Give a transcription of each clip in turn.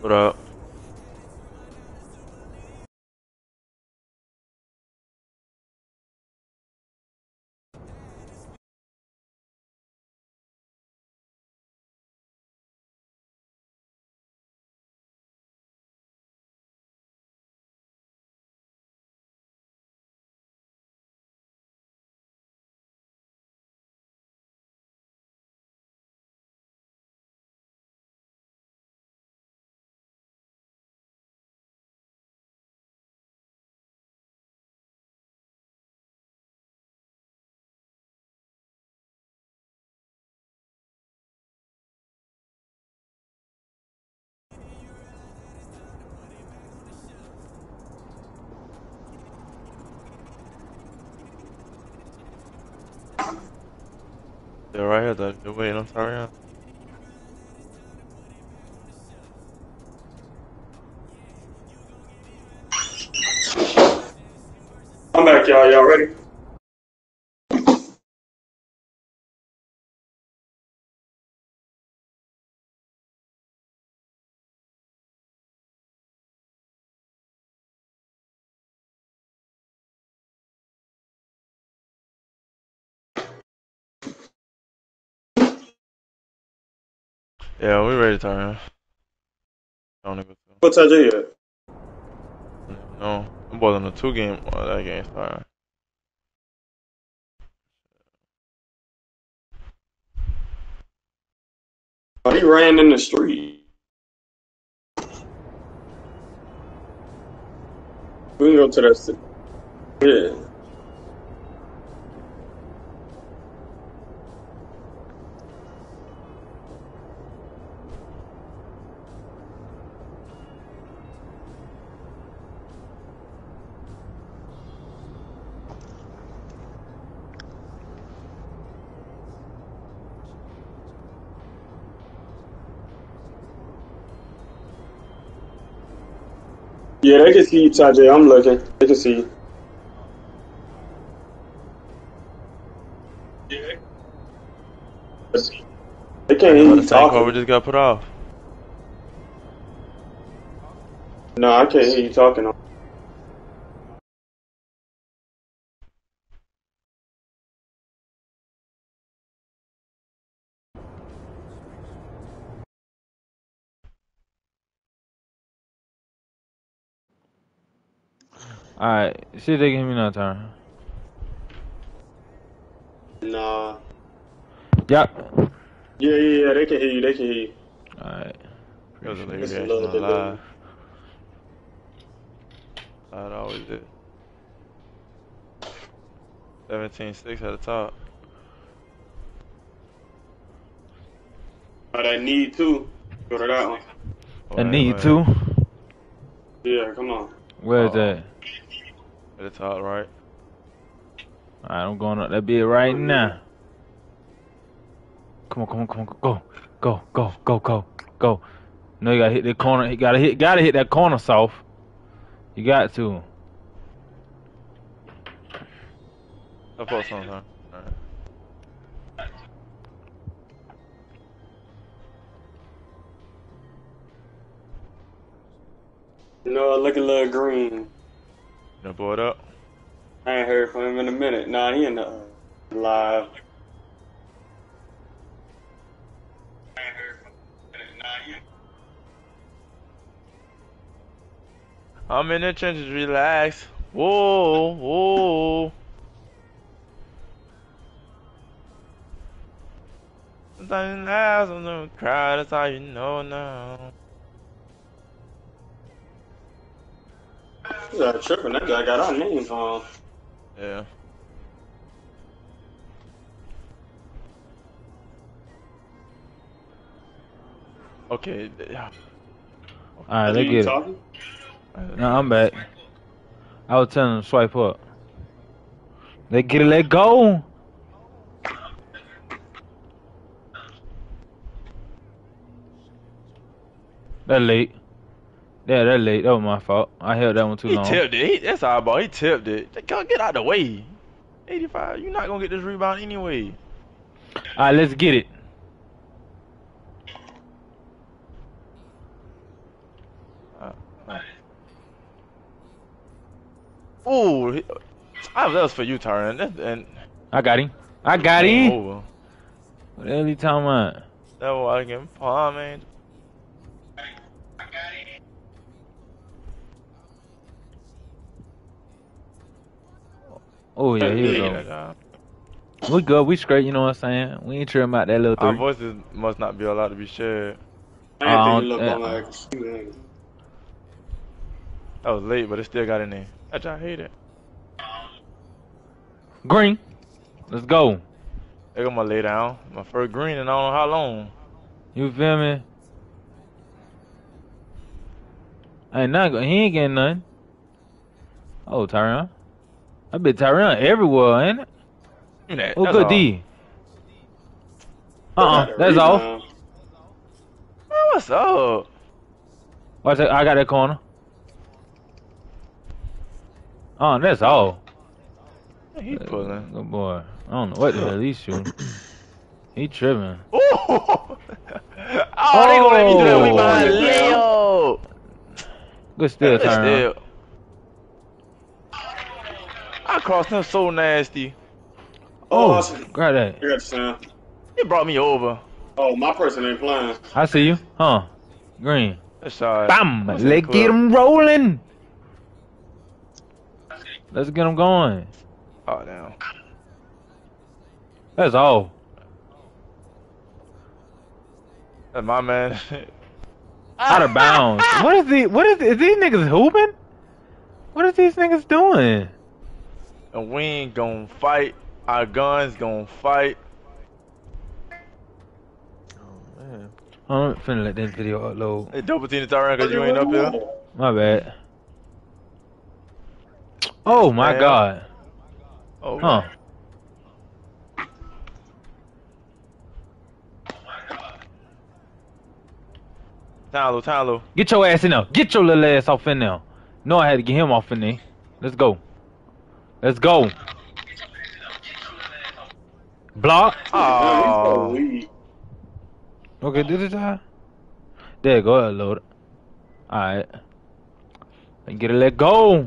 What up? They're right here, though. They're waiting. I'm sorry. Huh? I'm back, y'all. Y'all ready? Yeah, we ready to turn. I don't even What Tyjae at? know. I'm both on the 2 game. That game's fire. Oh, he ran in the street. We can go to that. Yeah. Yeah, they can see you, Tyjae. I'm looking. They can see you. Yeah. They can't hear About the you same car we talking. just got put off. No, I can't hear you talking. Alright, see if they can hear me now, turn. Nah. Yep. Yeah. They can hear you. They can hear you. Alright. There's a Appreciate late it. It's a reaction little on delay. live. That always is. 17-6 at the top. But I need to go to that one. I Wait, need wait. to. Yeah, come on. Where's that? At the top, right? Alright, I'm going up that bit right now. Come on. Go. No, you gotta hit the corner. He gotta hit that corner, soft. You got to. I'll post on time. Alright. No, look a little green. You done blow it up? I ain't heard from him in a minute. Nah, he in the live. I'm in the trenches, relax. Whoa. Sometimes you laugh, sometimes you cry, that's all you know now. Yeah, tripping. That guy got our names on. Yeah. Okay. Alright, Are let's you get it. talking? No, I'm back. I was telling them to swipe up. Let's get it, let go. That late. Yeah, that late. That was my fault. I held that one too He long. tipped it. That's our ball. He tipped it. Get out of the way. 85. You're not gonna get this rebound anyway. Alright, let's get it. Ooh, that was for you, Tyron. And I got him. I got game him. over. What the hell you talking about? That was I can palm, man. Oh yeah, here we go. We good. We straight. You know what I'm saying? We ain't tripping about that little Our three. voices must not be allowed to be shared. I ain't think you look on like That was late, but it still got in there. I hate it. Green. Let's go. I'm gonna lay down. My first green and I don't know how long. You feel me? Ain't nothing. He ain't getting nothing. Oh, Tyron. I bet Tyron everywhere, ain't it? Oh, good all. D. That's all. Man, what's up? Watch that. I got that corner. That's all. He pulling. Good boy. I don't know what the hell he's shooting. He tripping. Oh, they gonna let me do that. We behind Leo. Good steal, Tyron. I crossed him so nasty. Oh, grab that. I got you, Sam. He brought me over. Oh, my person ain't flying. I see you. Green. That's all right. Bam! Let's get him rolling. Let's get him going. Oh, damn. That's all. That's my man. Out of bounds. Is these niggas hooping? What is these niggas doing? And we ain't gonna fight. Our guns gonna fight. Oh, man. I'm finna let that video upload. Hey, double team the Tyron because you ain't up here. My bad. Oh my god. Oh. Tylo. Get your ass in there. Get your little ass off in there. No, I had to get him off in there. Let's go. Let's go. Block. Oh. Okay, did it die? There you go, load it. Alright. And get it, let go.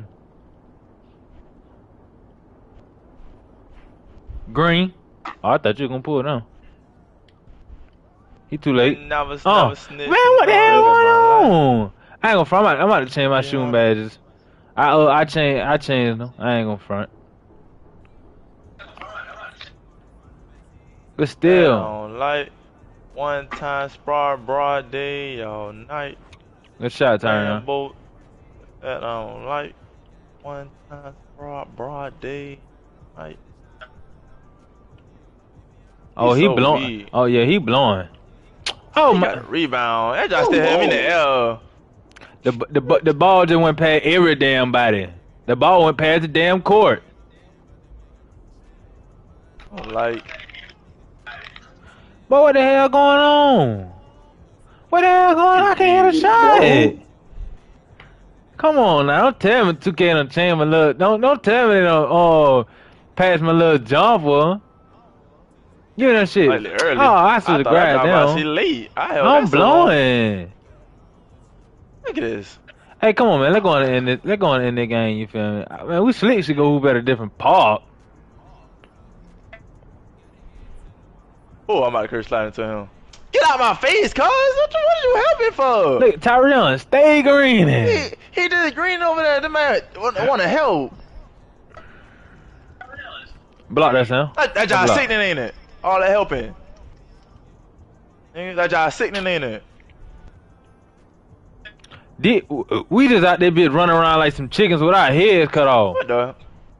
Green. Oh, I thought you were gonna pull it down. He too late. Never snitch. Man, what the hell going on? I ain't gonna front. I'm about to change my shooting badges. I changed them. I ain't gonna front. But still. On light, one time spar broad day all night. Good shot, Tyron. Boat that on light, one time spar broad day night. Oh, he blowing. Oh yeah, he blowing. Oh he my! Got a rebound. That just still had me in the air. The ball just went past every damn body. The ball went past the damn court. Like, but what the hell going on? What the hell going on? I can't hit a shot. Come on now, don't tell me 2K done change my little. Don't tell me they don't pass my little jumper. Give me that shit. Early. Oh, I should have grabbed them. She late. I'm blowing. Look at this. Hey, come on, man. Let's go on and end it. Let's go on and end the game. You feel me? Man, we slick should go hoop at a different park. Oh, I'm about to curse slide into him. Get out my face, cuz. What are you helping for? Look, Tyrion, stay green. He just green over there. The man want to help. Block that sound. That y'all sickening, ain't it? All that helping. That y'all sickening, ain't it? We just out there bitch running around like some chickens with our heads cut off. What the?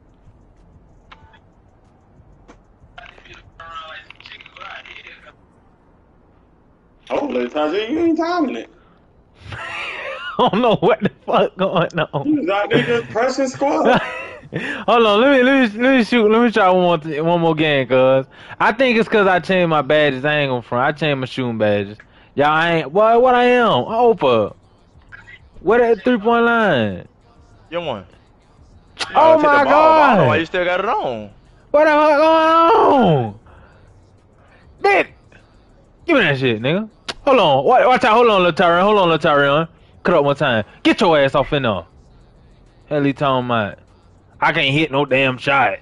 Holy Tyjae, you ain't timing it. I don't know what the fuck going on. You was out there just pressing squad. Hold on, let me shoot. Let me try one more game, cuz. I think it's cause I changed my badges. I ain't gonna front. I changed my shooting badges. Y'all ain't what I am. Opa. What at 3-point line? You won. Oh my god! I don't know why you still got it on. What the fuck going on? Dick! Give me that shit, nigga. Hold on. Watch out. Hold on, little Tyrion. Cut up one time. Get your ass off in there. Hell he talking about. I can't hit no damn shot.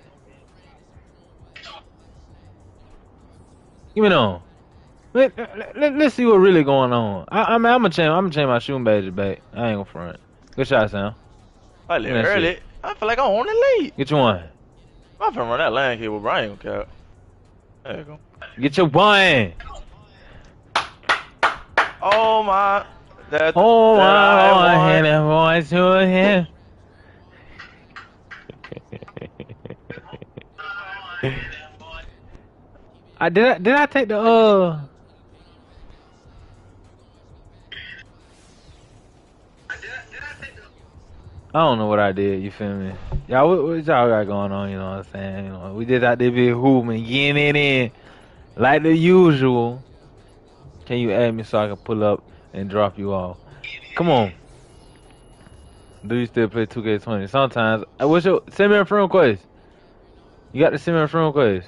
Give me on. Let's see what really going on. I mean, I'm gonna change my shooting badges back. I ain't gonna front. Good shot, Sam. I live early. I feel like I'm on it late. Get your one. I'm finna run that line cable, bro. I ain't gonna count. There you go. Get your one. Oh my. Oh my, hand and voice to him. Did I take the I don't know what I did, you feel me? Y'all, what y'all got going on, you know what I'm saying? You know, we just out there be hooping, getting it in, like the usual. Can you add me so I can pull up and drop you off? Come on. Do you still play 2K20? Sometimes. What's your, send me a friend request. You got to send me a friend request.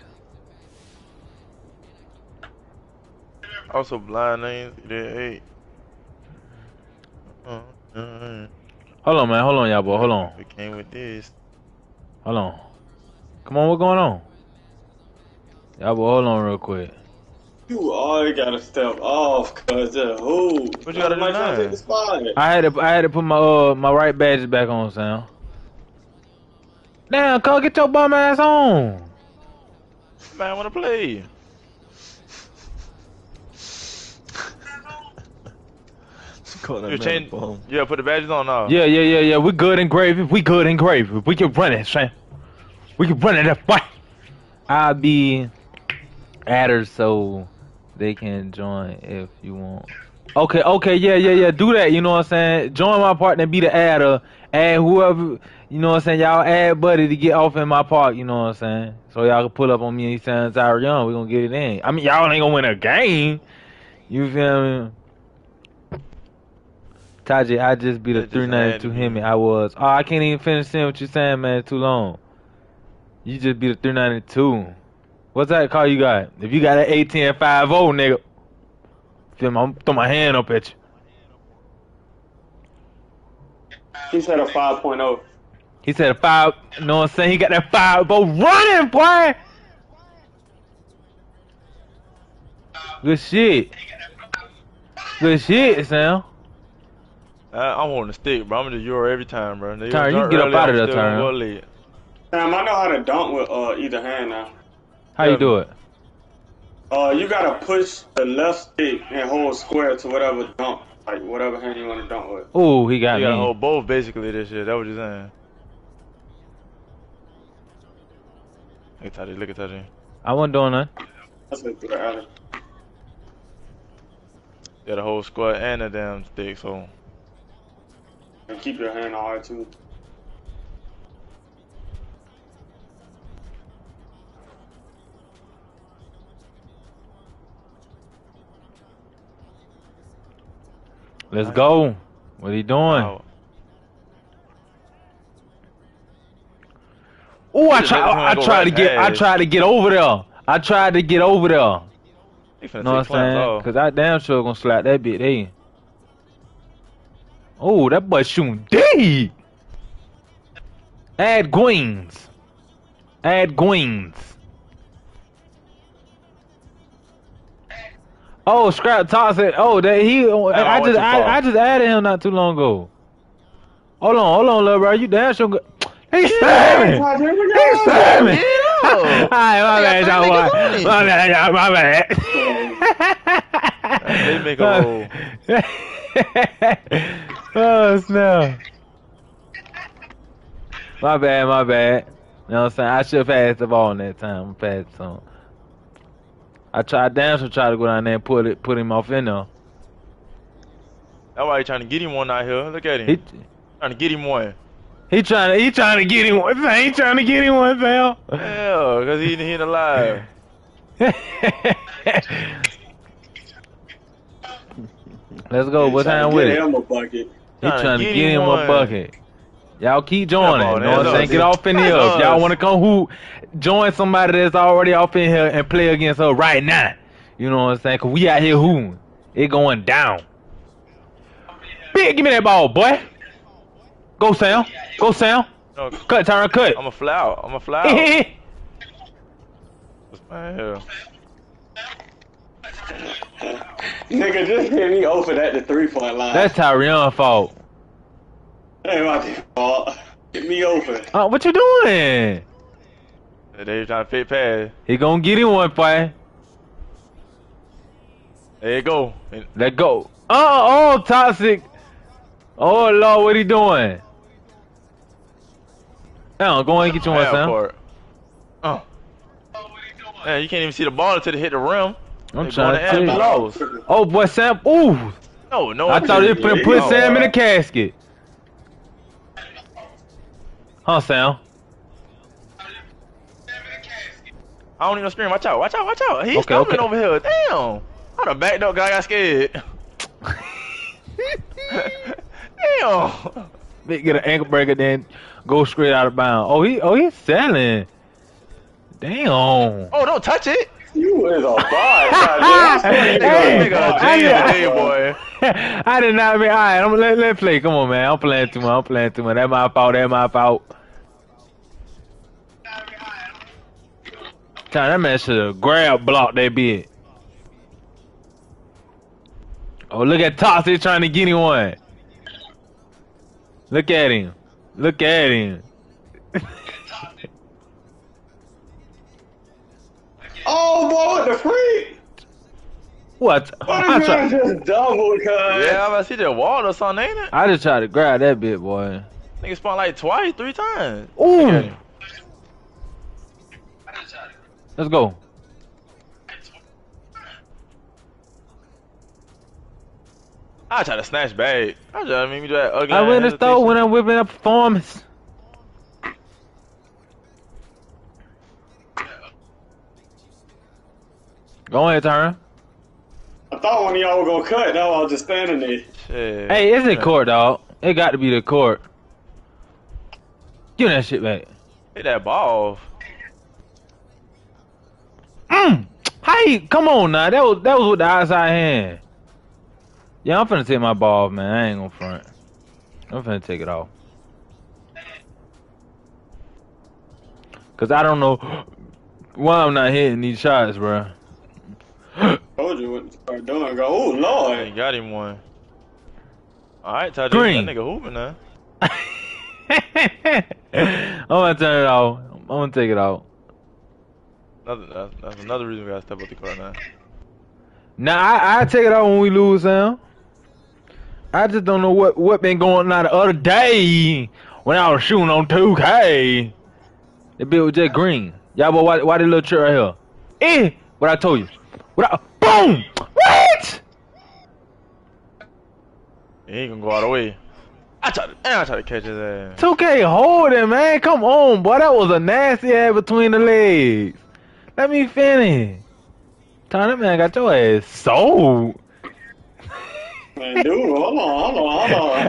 Also blind names. Hey. Hold on, man. Hold on, y'all, boy. Hold on. We came with this. Hold on. Come on, what's going on? Y'all, boy, hold on real quick. You always gotta step off, cause who? What you gotta do now? Take the spot. I had to put my my right badges back on, Sam. Damn, cuz, get your bum ass on. Man, I wanna play. You change, yeah, put the badges on now. Yeah. We good and gravy. We good and gravy. We can run it, Sam. We can run it that fight. I'll be adders so they can join if you want. Okay, yeah. Do that, you know what I'm saying? Join my partner and be the adder. Add whoever, you know what I'm saying? Y'all add buddy to get off in my park, you know what I'm saying? So y'all can pull up on me and saying Tyra Young. We gonna get it in. I mean, y'all ain't gonna win a game. You feel me? Tyjae, I just beat a 392 Hemi. I was. Oh, I can't even finish saying what you're saying, man. It's too long. You just beat a 392. What's that call you got? If you got an 18-50, nigga, feel me? I'm throw my hand up at you. He said a 5.0. He said a 5. You know what I'm saying? He got that 5.0 running, boy. Good shit. Good shit, Sam. I'm holding the stick, bro. I'm gonna do Euro every time, bro. Tyra, you can get up out of there, Tyra. Sam, I know how to dunk with either hand now. How you do it? You gotta push the left stick and hold square to whatever dunk, like whatever hand you want to dunk with. Ooh, he got me. You gotta hold both basically this shit. That's what you're saying. Look at Tyjae. I wasn't doing nothing. That's what the alley. You gotta hold square and a damn stick, so. And keep your hand hard too. Let's go. What are you doing? Wow. Oh, I tried to get over there. I tried to get over there. You know what I'm saying? Cause I damn sure gonna slap that bit in. Oh, that boy shooting deep. Add Gwings. Add Gwings. Oh, Scrap toss it. Oh, that he. I just added him not too long ago. Hold on, little bro. You damn sure good. He's spamming. He's spamming. Alright, my bad, y'all. My bad. They make a hole. Oh, snap. My bad. You know what I'm saying? I should have passed the ball in that time. I passed some. I damn sure try to go down there and put him off in there. That's why he trying to get him one out here. Look at him. Trying to get him one. He trying to get him one. He trying to get him one, fam. Hell, because he ain't alive. Let's go. What time with it? He trying to get him a bucket. Y'all keep joining. You know what I'm saying? Get off in here. If y'all want to come hoop, join somebody that's already off in here and play against her right now. You know what I'm saying? Because we out here hooping. It going down. Big, give me that ball, boy. Go, Sam. No, Cut, Tyron, cut. I'm a fly out. I'm a fly out. Man, hell. Nigga, just hit me open at the 3-point line. That's Tyrion's fault. That ain't my fault. Hit me open. What you doing? They trying to fit past. He gonna get him one, boy. There you go. Let go. Oh, toxic. Oh, Lord, what he doing? Now, go ahead and get you one, Sam. Oh. Man, you can't even see the ball until it hit the rim. I'm trying to tell you. Close. Oh, boy, Sam. Ooh. No. I thought he put Sam in the casket. Huh, Sam? I don't need no screen. Watch out. He's Okay, stumbling over here. Damn. I done backed up, guy got scared. Damn. Get an ankle breaker, then go straight out of bounds. He's selling. Damn. Oh, don't touch it. You is a bot. Boy. I did not mean. All right, let's play. Come on, man. I'm playing too much. That's my fault. That man should have grab blocked that bit. Oh, look at Toxic trying to get him one. Look at him. Oh, boy, what the freak? What? What is man just double, cuz? Yeah, I see that wall or something, ain't it? I just tried to grab that bit, boy. Nigga spawned like twice, 3 times. Ooh. Let's go. I try to snatch bag. I try to make me do that ugly. I win the store when I'm whipping up performance. Go ahead, Tyron. I thought one of y'all were gonna cut. Now I was just standing there. Shit. Hey, it's in court, dog. It got to be the court. Give me that shit back. Hit that ball off. Hey, come on now. That was with the outside hand. Yeah, I'm finna take my ball, man. I ain't gonna front. I'm finna take it off. Cause I don't know why I'm not hitting these shots, bro. Told you what to start doing. Go, oh Lord. He got him one. Alright, Tyjae, Green. that nigga hooping now. I'm gonna turn it off. I'm gonna take it off. That's another reason we gotta step up the court now. Nah, I take it off when we lose, Sam. I just don't know what been going on the other day when I was shooting on 2K. The bit was just green. Y'all, boy, why the little trick right here? What I told you. Boom! What? He ain't gonna go all the way. I tried to catch his ass. 2K holding, man. Come on, boy. That was a nasty ass between the legs. Let me finish. Tom, that man got your ass sold. Man, dude, hold on.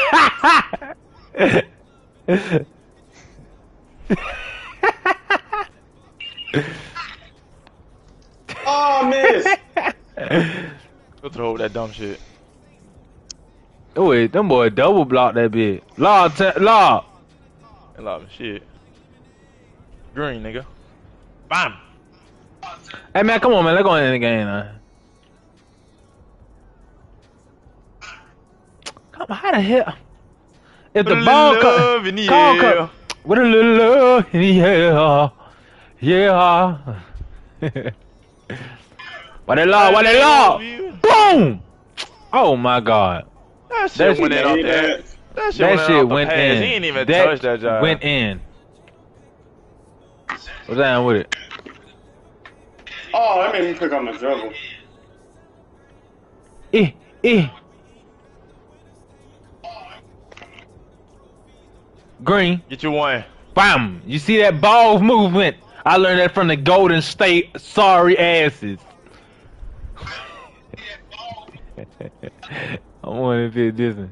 Oh, miss. Go throw over that dumb shit. Oh wait, them boy double blocked that bit. Law. And a lot of shit. Green, nigga. Bam. Hey man, come on, man. Let's go in the game now. Come on, how the hell? If the ball comes, with a little love in the air, yeah. What they law? Boom! Oh my God. That shit went in off that. That shit went in. He ain't even touched that job. Went in. What's down with it? Oh, that made me pick up my dribble. Green. Get you one. Bam! You see that ball movement? I learned that from the Golden State sorry asses. I want to be Disney.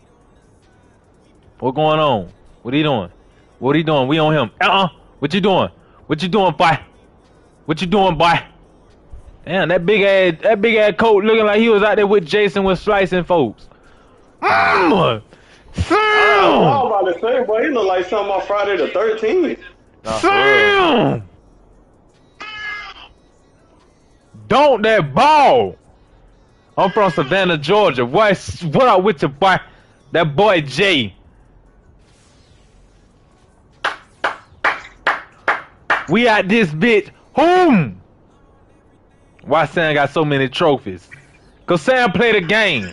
What going on? What he doing? What he doing? We on him. What you doing? What you doing, boy? What you doing, boy? Damn, that big ass coat looking like he was out there with Jason with slicing folks. I Sam! was about to say, boy, he look like something on Friday the 13th. Nah, for real. Sam! Don't that ball! I'm from Savannah, Georgia. What up with your boy? That boy Jay. We out this bitch. Whom? Why Sam got so many trophies? Cause Sam played the game.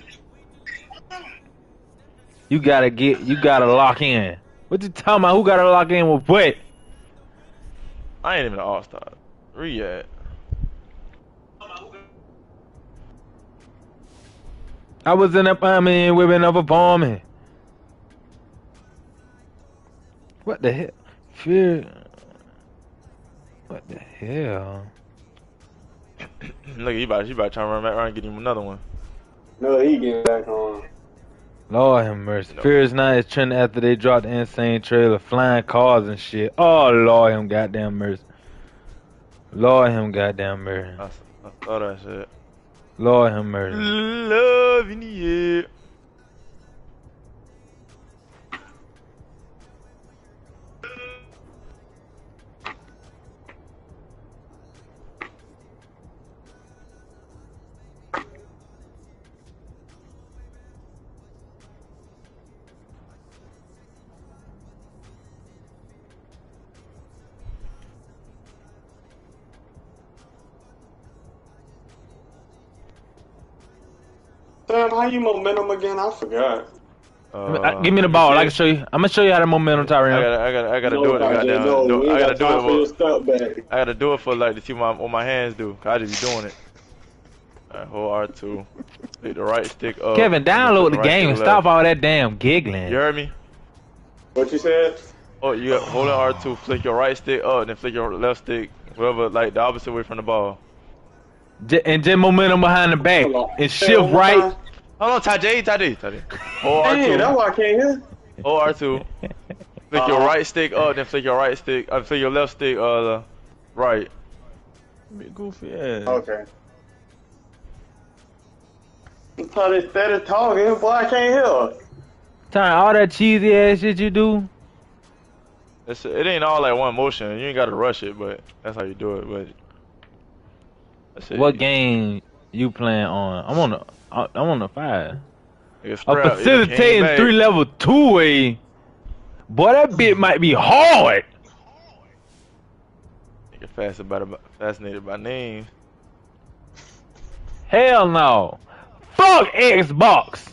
You gotta lock in. What you talking about? Who gotta lock in with what? I ain't even an all-star. Where you at? I was in a women of a bombing. What the hell? Fear. What the hell? Look, you about trying to run back around and get him another one. No, he getting back on. Lord have mercy. No. Fear is not as trending after they dropped the insane trailer, flying cars and shit. Oh, Lord him goddamn mercy. Lord him goddamn mercy. I thought that shit. Lord him mercy. Love in the air. Sam, how you momentum again? I forgot. Give me the ball. I can show you. I'm gonna show you how to momentum, Tyrion. I gotta do it. Goddamn. I gotta do it. I gotta do it for like to see what my hands do. Cause I just be doing it. Alright, hold R2. Hit the right stick up. Kevin, download the right game and stick stop left. all that damn giggling. You heard me? What you said? Oh, you got hold on R2. Flick your right stick up, then flick your left stick, whatever, like the opposite way from the ball. And just momentum behind the back and shift right. Hold on, Tyjae. Hold Dang, R2. that's why I can't hear. Hold R2. Flick your right stick up, then flick your right stick. Flick your left stick right. Big goofy ass. Okay. I'm probably steady talking, boy, I can't hear. Time all that cheesy ass shit you do. It ain't all like one motion. You ain't gotta rush it, but that's how you do it. But that's it. What game you playing on? I'm on the 5. Nigga, A spread out, facilitating yeah, 3-level 2-way. Boy, that bit might be hard. Nigga fascinated by names. Hell no. Fuck Xbox.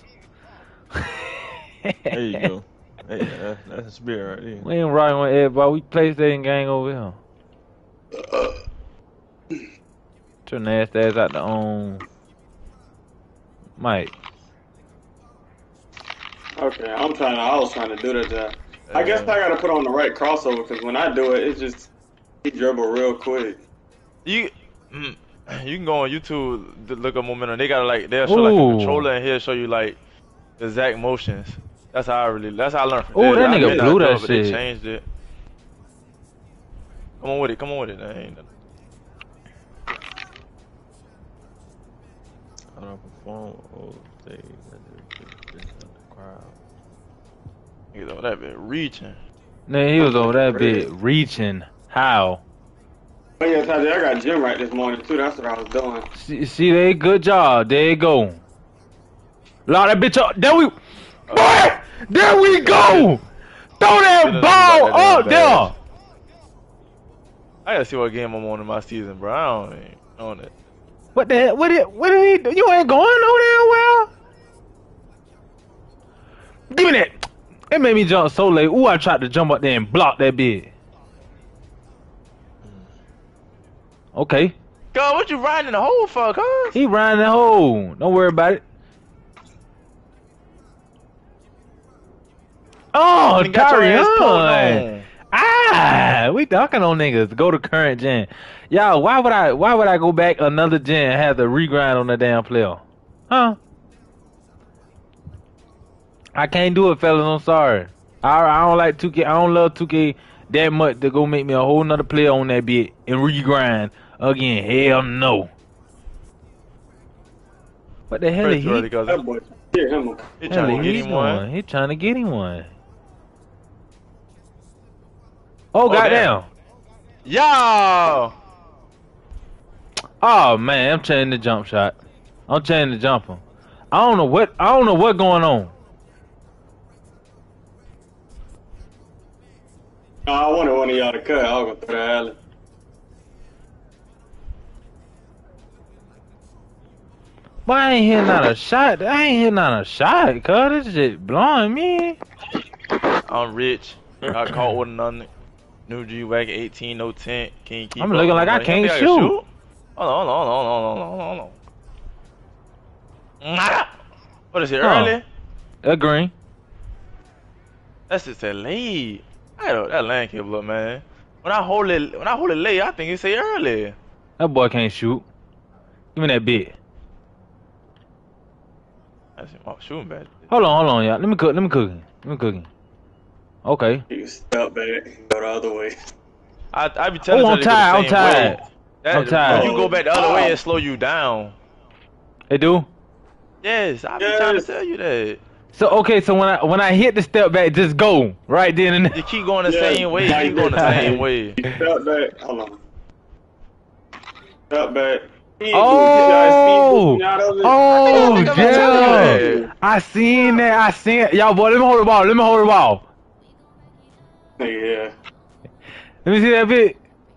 There you go. Hey, that's a spirit right there. We ain't rocking with everybody. We PlayStation gang over here. Turn the ass out the own. Mike. Okay, I was trying to do that. I guess I gotta put on the right crossover, because when I do it, he dribble real quick. You can go on YouTube to look up momentum. They got they'll show like a controller, and he'll show you like the exact motions. That's how I learned from Oh, that I nigga did not blew know that it, but they shit. changed it. Come on with it. That ain't nothing. I don't perform all day. The crowd. Niggas over that bit reaching. Nah, he was over that bit reaching. How? Oh yeah, Tyjae, I got gym right this morning too. That's what I was doing. See, they good job. There you go. Lock that bitch up. There we. Boy! There we go! Throw that ball up there! I gotta see what game I'm on in my season, bro. I don't even on it. What the hell? What did he do? You ain't going no damn well? Give me that. It made me jump so late. Ooh, I tried to jump up there and block that bit. Okay. God, what you riding in the hole for, cuz? He riding the hole. Don't worry about it. Oh, Tyrion! We talking on niggas. Go to current gen. Y'all, why would I go back another gen and have to regrind on the damn player? Huh? I can't do it, fellas. I'm sorry. I don't like 2K. I don't love 2K that much to go make me a whole nother player on that bit and regrind again. Hell no. What the hell is he? Get him. He trying to get him one. He trying to get him one. Oh, goddamn. Yo! Oh man, I'm changing the jump shot. I'm changing the jumper. I don't know what going on. I wanted one of y'all to cut. I was gonna throw the alley. But I ain't hitting out a shot. I ain't hitting out a shot, cuz this shit blowing me. I'm rich. I caught with another new G wagon 18 no tent. Can you keep I'm looking like I can't shoot. Hold on. What is it, early? A green. That's just a lead. That land cable up, man. When I hold it late, I think it say early. That boy can't shoot. Give me that bit. That's my shooting bad. Hold on, y'all. Let me cook him. Okay. You step back, go the other way. I be telling I'm tired. I'm tired. When you go back the other way, it slow you down. It do? Yes, I be trying to tell you that. So okay, so when I hit the step back, just go right then and there. You keep going the same way. You keep going the same way. Step back. Hold on. Step back. Oh, yeah. I seen that. Y'all, boy, let me hold the ball. Yeah. Let me see that bit.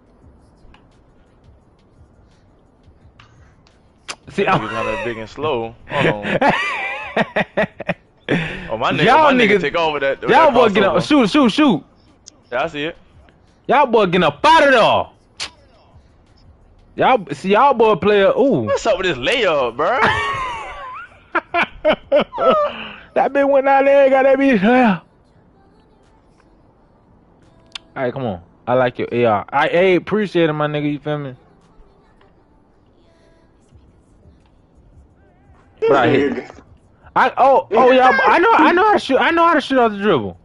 See, I'm kind of big and slow. Hold on. Oh, my nigga take over that. Y'all boy get up. Shoot. Yeah, I see it. Y'all boy getting up out of there. Y'all boy player. Ooh. What's up with this layup, bro? That bitch went out there, got that bitch. Alright, come on. I like your AR. I appreciate it, my nigga. You feel me? Right here. Y'all. I know how to shoot. I know how to shoot off the dribble.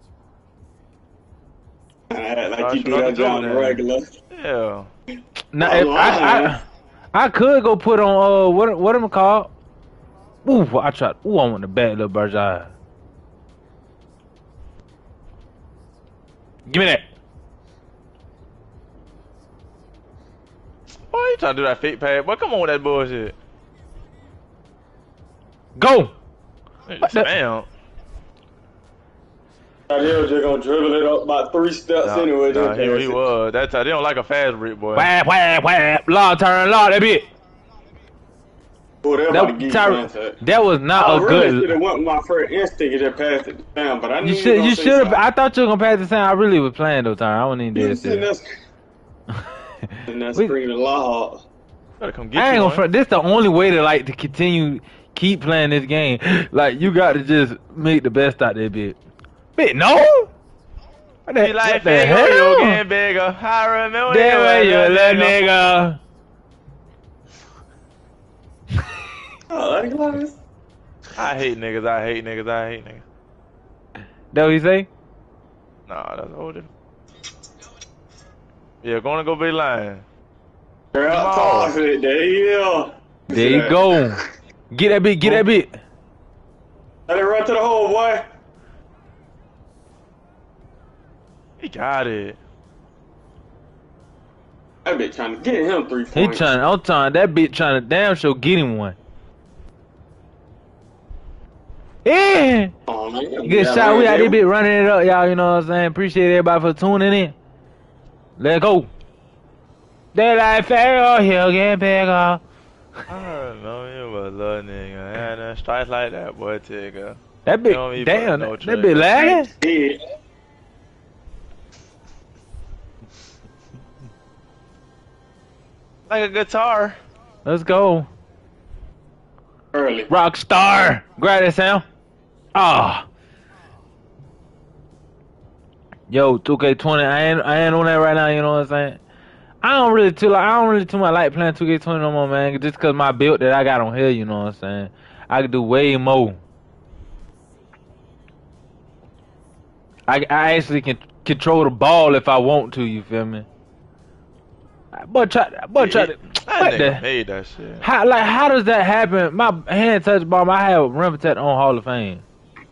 Like you do that job regular. Yeah. Now, if I could go put on what am I called? Ooh, I tried. Ooh, I want the bad little bird's eye. Give me that. Why are you trying to do that fake pad? Boy, come on with that bullshit. Go. Spam. He was just gonna dribble it up about 3 steps anyway. He was. That's how they don't like a fast break, boy. Whap. Law turn, that bit. Boy, that was not a good. I should have went with my first instinct and just passed it down, but I knew you should have. I thought you were gonna pass the sound. I really was playing though, Tyre. I wasn't even dead serious. And that's screaming law. Gotta come get I ain't gonna. This the only way to keep playing this game. Like you got to just make the best out of that bit. Bit no. What the hell? You getting bigger. I remember that you little nigga. I hate niggas. That what you say? Nah, that's older. Yeah, gonna go big line. There you go. Get that bit. Let it run to the hole, boy. He got it. That bitch trying to get him 3 points. That bitch trying to damn sure get him one. Yeah. Oh, man. Good shot. We out this bitch running it up, y'all. You know what I'm saying? Appreciate everybody for tuning in. Let's go. They like fair, he'll get bigger. I don't know you was a little nigga. And a strike like that, boy, Tigger. That bitch, damn, that bitch lagging. Yeah. Like a guitar. Let's go. Early. Rockstar. Grab that sound. Ah. Yo, 2K20. I ain't on that right now. You know what I'm saying? I don't really too much like playing 2K20 no more, man. Just cause my build that I got on here. You know what I'm saying? I can do way more. I actually can control the ball if I want to. You feel me? But try to. What the? Made that shit. How does that happen? My hand touched the ball. I have rim protect on Hall of Fame.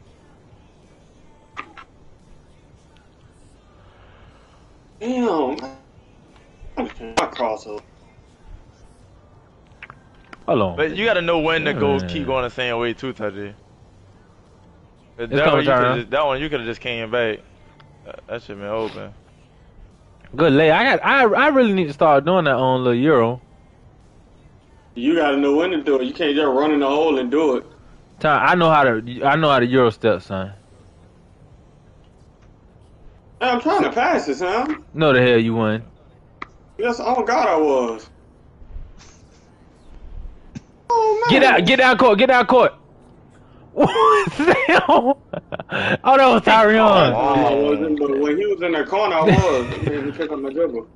Damn. My crossover. Hold on. But you gotta know when to go. Keep going the same way too, Tyjae. That one you could have just came back. That shit been open. Good lay. I really need to start doing that on little Euro. You gotta know when to do it. You can't just run in the hole and do it. I know how to Euro step, son. I'm trying to pass this, son. No, the hell you won. Yes, oh God, I was. Oh man. Get out court. Oh, that was Tyrion. I wasn't, but when he was in that corner, I was. He made me pick up my dribble.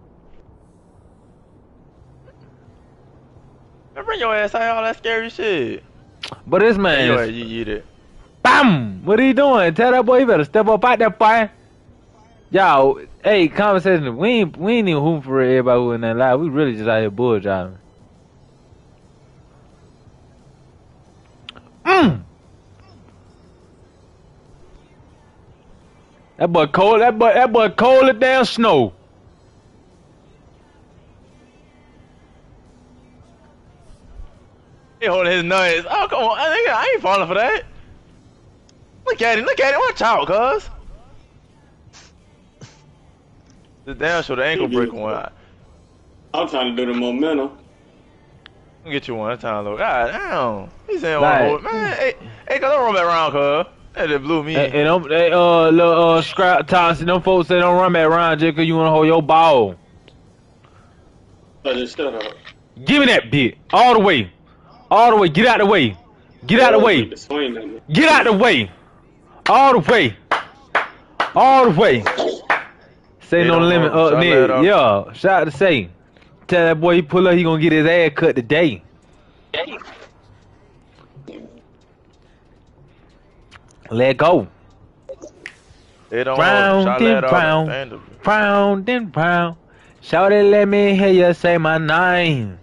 Bring your ass out all that scary shit. But this man, you eat it. Bam! What are you doing? Tell that boy you better step up out that fire. Y'all, hey, conversation. We ain't even hooping for everybody who in that live. We really just out here bull driving. That boy cold. That boy cold as damn snow. He holding his nuts. Oh come on, I ain't falling for that. Look at him. Watch out, cuz. The damn sure the ankle break one. I'm trying to do the momentum. Let me get you one time, though. God damn. He's saying one hold. Man, hey, cuz don't run back around, cuz. That just blew me. Hey, little scrap Thompson, them folks say don't run back around just cause you wanna hold your ball. I just shut up. Give me that bit. All the way. Get out the way. Get out the way. Get out the way. All the way. Say no limit up there. Yeah, shout out to Say. Tell that boy he pull up, he gonna get his ass cut today. Let go. Brown, then brown. Shout it, let me hear you say my name.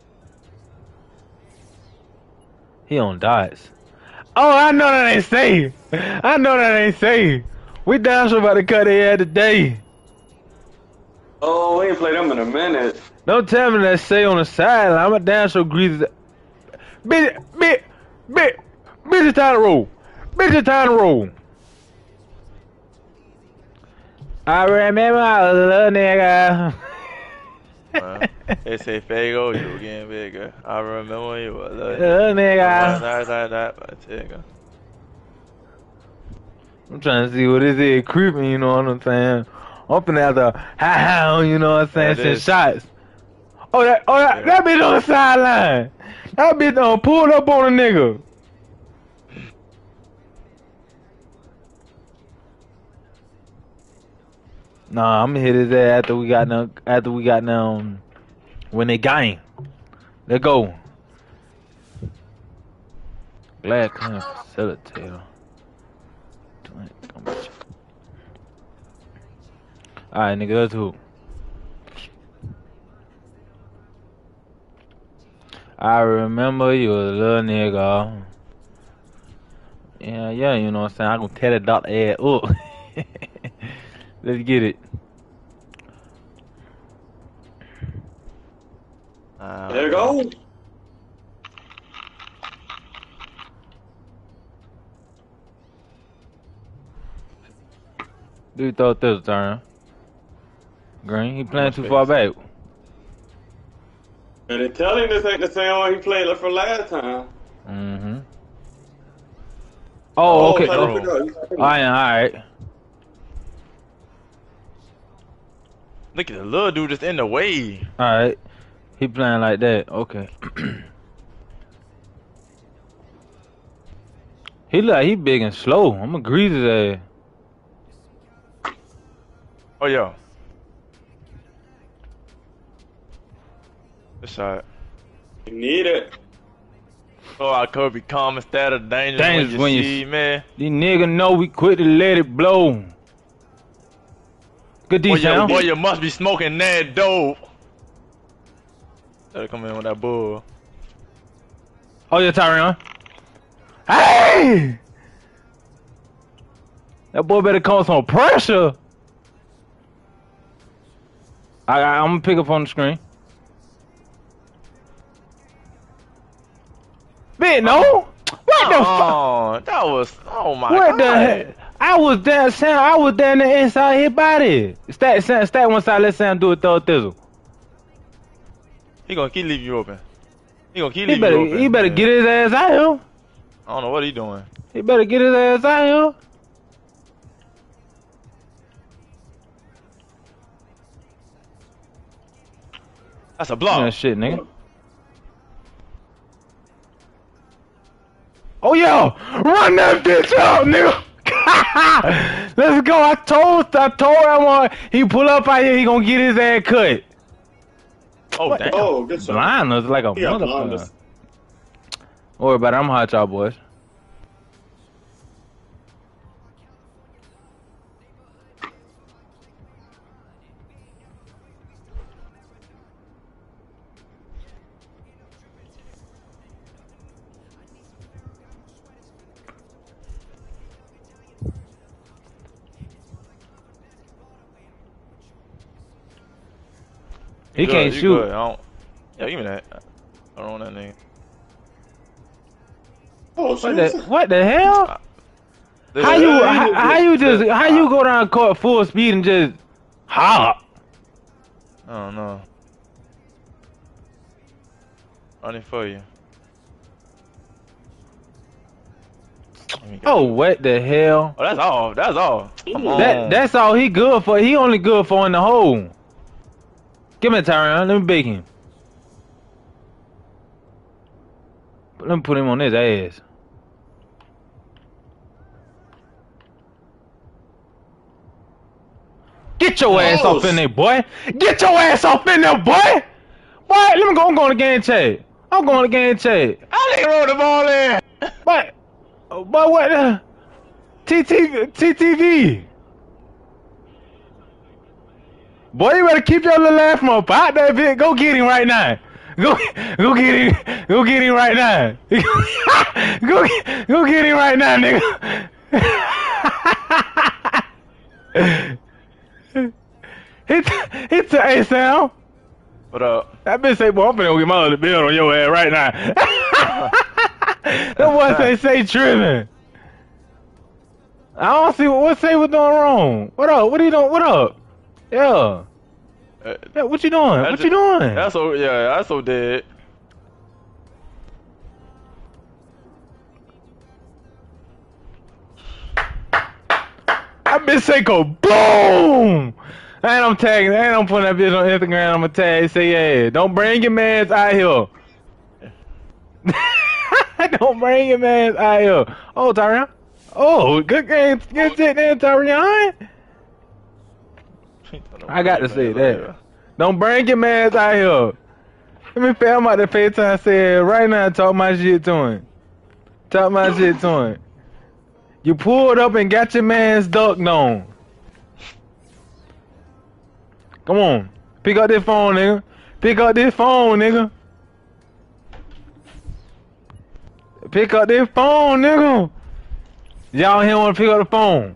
He on dots. Oh, I know that ain't safe. We down so about to cut their head today. Oh, we ain't played them in a minute. Don't tell me that Say on the sideline. I'm a damn so greasy. Bitch, it's time to roll. I remember I was a little nigga. They say Fago, you were getting bigger. I remember you were a little nigga. I'm trying to see what this is creeping, you know what I'm saying? I'm finna have to you know what I'm saying, send shots. Oh, that bitch on the sideline. That bitch done pulled up on a nigga. Nah, I'm gonna hit his ass after we got down when they gang. Let's go. Glad kind of facilitator. Alright, nigga, let's hoop. I remember you was a little nigga. Yeah, you know what I'm saying? I'm gonna tear that dot ass up. Let's get it. There you go. Dude thought this turn. Green, he playing too far back. And they tell him this ain't the same one he played from last time. Mm-hmm. Oh, okay. Alright. Look at the little dude just in the way. Alright. He playing like that. Okay. He big and slow. I'm gonna grease his ass. Oh, yo. Good shot. You need it. Oh, I could be calm instead of dangerous when you see, man. These niggas know we quit to let it blow. Good D sound. Boy, you must be smoking that dope. Gotta come in with that bull. Oh yeah, Tyrion. Hey! That boy better come with some pressure. I'm gonna pick up on the screen. Man, no. What the fuck? That was, oh my what god. The heck? I was down, Sam. I was down the inside his body. Stat one side. Let Sam do it. Throw thizzle. He gonna keep leaving you open. He gonna keep leaving you open. He better get his ass out here. I don't know what he doing. He better get his ass out here. That's a block. Yeah, shit, nigga. Oh yeah, run that bitch out, nigga. Let's go. I told him he pull up out here, he gonna get his ass cut. Oh what? damn. Oh, good shot. Blind us like a motherfucker. Don't worry about it. I'm hot, y'all boys. He can't shoot. Good. Yeah, give me that. I don't want that nigga. Oh, what the hell? How you go down court full speed and just hop? I don't know. Running for you. Oh, what the hell? Oh, that's all. That's all. Come on. That's all he good for. He only good for in the hole. Give me a Tyrion. Let me bake him. Let me put him on his ass. Get your ass off in there, boy. Get your ass off in there, boy. Boy, let me go. I'm going to game chat. I'm going to game chat. I didn't roll the ball in. But what the? TTV. Boy, you better keep your little ass from up out that bitch. Go get him right now. Go get him. Go get him right now. go get him right now, nigga. Hit the A sound. What up? That bitch say, boy, I'm finna go get my other build on your ass right now. That boy say tripping. I don't see what say was doing wrong. What up? What are you doing? What up? Yeah. What you doing? What you doing? That's so that's so dead. I bitch say go boom. And I'm tagging. And I'm putting that bitch on Instagram. I'm gonna tag. Say yeah. Don't bring your mans out here. Don't bring your mans out here. Oh, Tyrion. Oh, good game. Good shit there, Tyrion. I got to say that. Don't bring your mans out here. Let me film out the FaceTime said right now, talk my shit to him. Talk my shit to him. You pulled up and got your man's ducked on. Come on. Pick up this phone, nigga. Pick up this phone, nigga. Pick up this phone, nigga. Y'all here want to pick up the phone.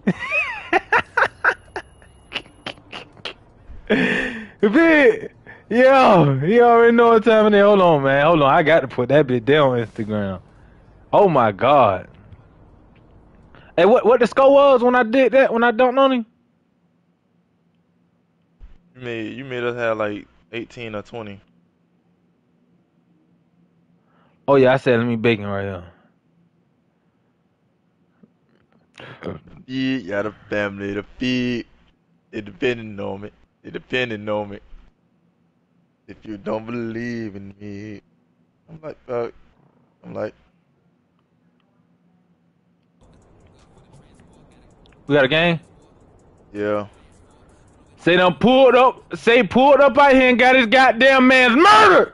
Yo, you already know what time it is. Hold on, man. Hold on. I got to put that bitch down on Instagram. Oh my god. Hey, what the score was when I did that? When I dunked on him? You made us have like 18 or 20. Oh yeah, I said let me bake him right here. Yeah, got a family to feed. It depending on me. It depending on me. If you don't believe in me, I'm like, We got a game? yeah. Say pulled up out here and got his goddamn man's murdered.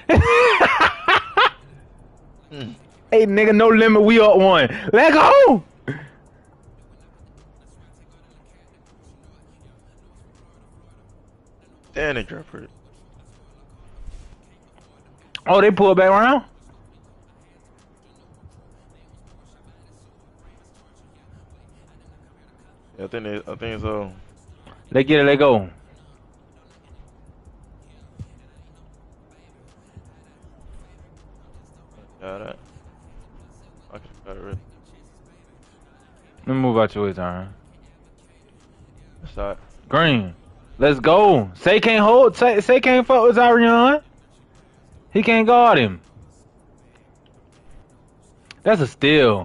Hey nigga, no limit, we up one. Let go. Damn it, girl, pretty. Oh, they pulled back around? Yeah, I think so. They get it, they go. Got that. I can got it. Let me move out your way, Tyron. Shot. Green. Let's go. Say can't hold. Say can't fuck with Tyrion. He can't guard him. That's a steal.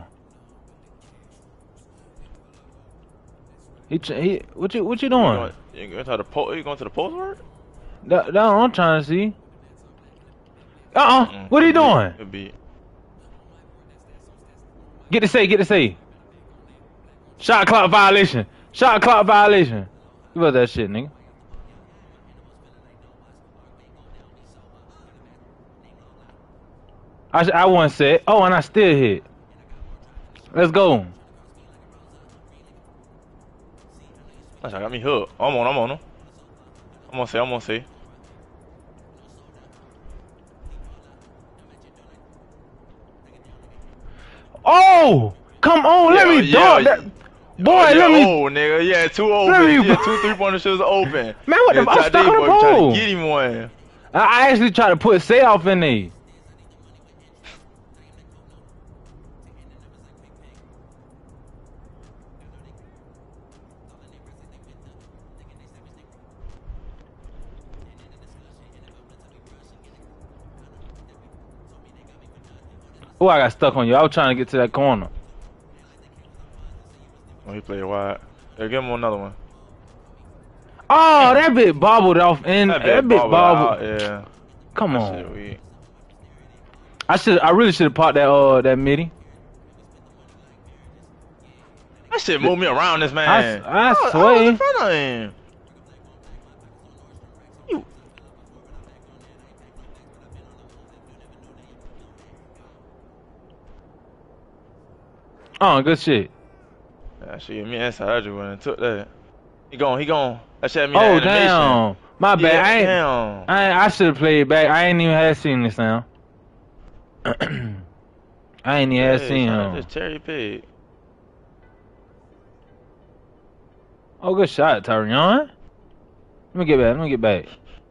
What you doing? You going to the post? You going to the post work? That's what I'm trying to see. What are you doing? Good beat. Get to say. Shot clock violation. Shot clock violation. You about that shit, nigga. I once said, oh, and I still hit. Let's go. That shot got me hooked. I'm on him. I'm gonna say. Oh! Come on, let me dunk that. Boy, let me. Oh, nigga. Yeah, 2 open. Yeah, 2 3-pointer shots open. Man, what the fuck? I'm stuck on the pole. Get him one. I actually tried to put Say off in there. Oh, I got stuck on you. I was trying to get to that corner. Oh, he played wide. Yeah, give him another one. Oh, that bit bobbled off in. That bit bobbled. Yeah. Come on. I really should have popped that midi. That shit moved me around this man. I swear. I was in front of him. Oh, good shit. Yeah, shit, me inside. I just went and took that. He gone. That shit had me. Oh, damn. My bad. Yeah, I should have played back. I ain't even had seen this now. I ain't even had seen him. Just cherry pig. Oh, good shot, Tyrion. Let me get back.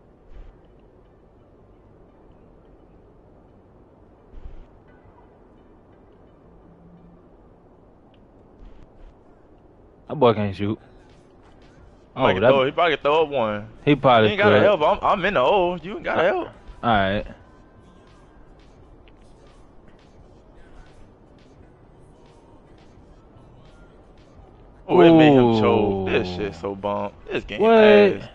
That boy can't shoot. He probably throw up one. He probably ain't gotta help. I'm in the hole. You ain't gotta help. Alright. Oh, it made him choke. This shit so bump. This game ass.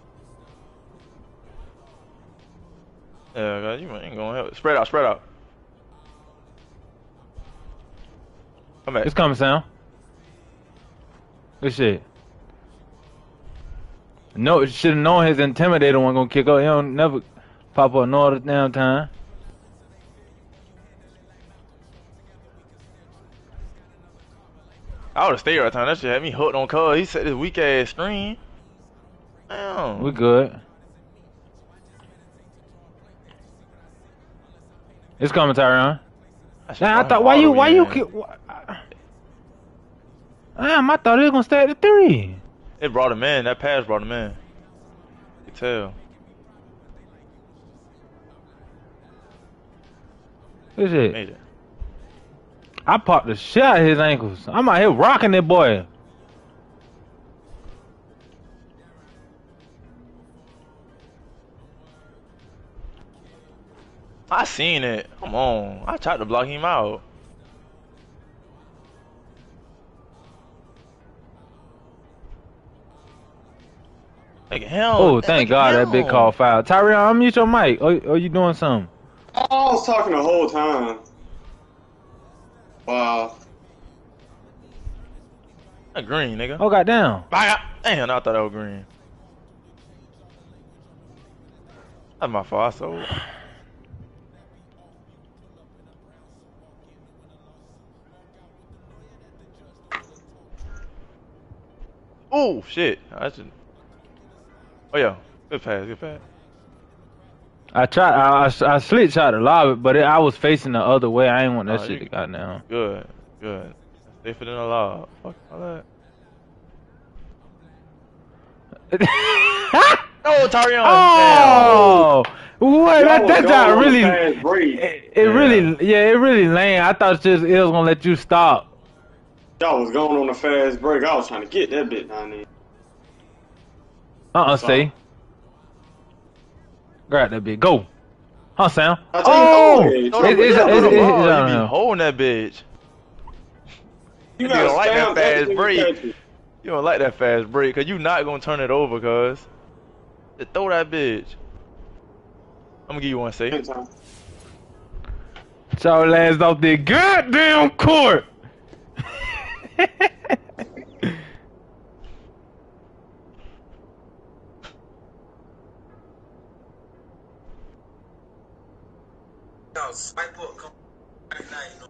Yeah, you ain't gonna help. Spread out. Come back. It's coming, Sam. Good shit. No, should have known his intimidator wasn't gonna kick up. He don't never pop up no other damn time. I would've stayed right time. That shit had me hooked on cuz. He set this weak ass screen. Damn. We good. It's coming, Tyrion. Now I thought why you Damn, I thought he was gonna stay at the 3. It brought him in. That pass brought him in. You could tell. What's it? Made it. I popped the shit out of his ankles. I'm out here rocking that boy. I seen it. Come on. I tried to block him out. Like hell. Oh, thank God that big call foul. Tyrion, unmute your mic. Or you doing something? I was talking the whole time. Wow. That green, nigga. Oh, goddamn. Damn, I thought that was green. That's my fault. So. Oh shit! I should. Oh yeah, good pass. I tried. I slit shot to lob it, but I was facing the other way. I ain't want that shit to got down. Good. Safer than a lob. Fuck all that. Oh, Tarion. Oh, what? That's not really. It really lame. I thought it was gonna let you stop. Y'all was going on a fast break. I was trying to get that bit down there. See. Grab that bit. Go. Huh, Sam? It's holding that bitch. You don't like that fast break. You don't like that fast break, cause you not gonna turn it over, cuz. Just throw that bitch. I'm gonna give you one save. Y'all ass off the goddamn court. Swipe up, come right now, you know.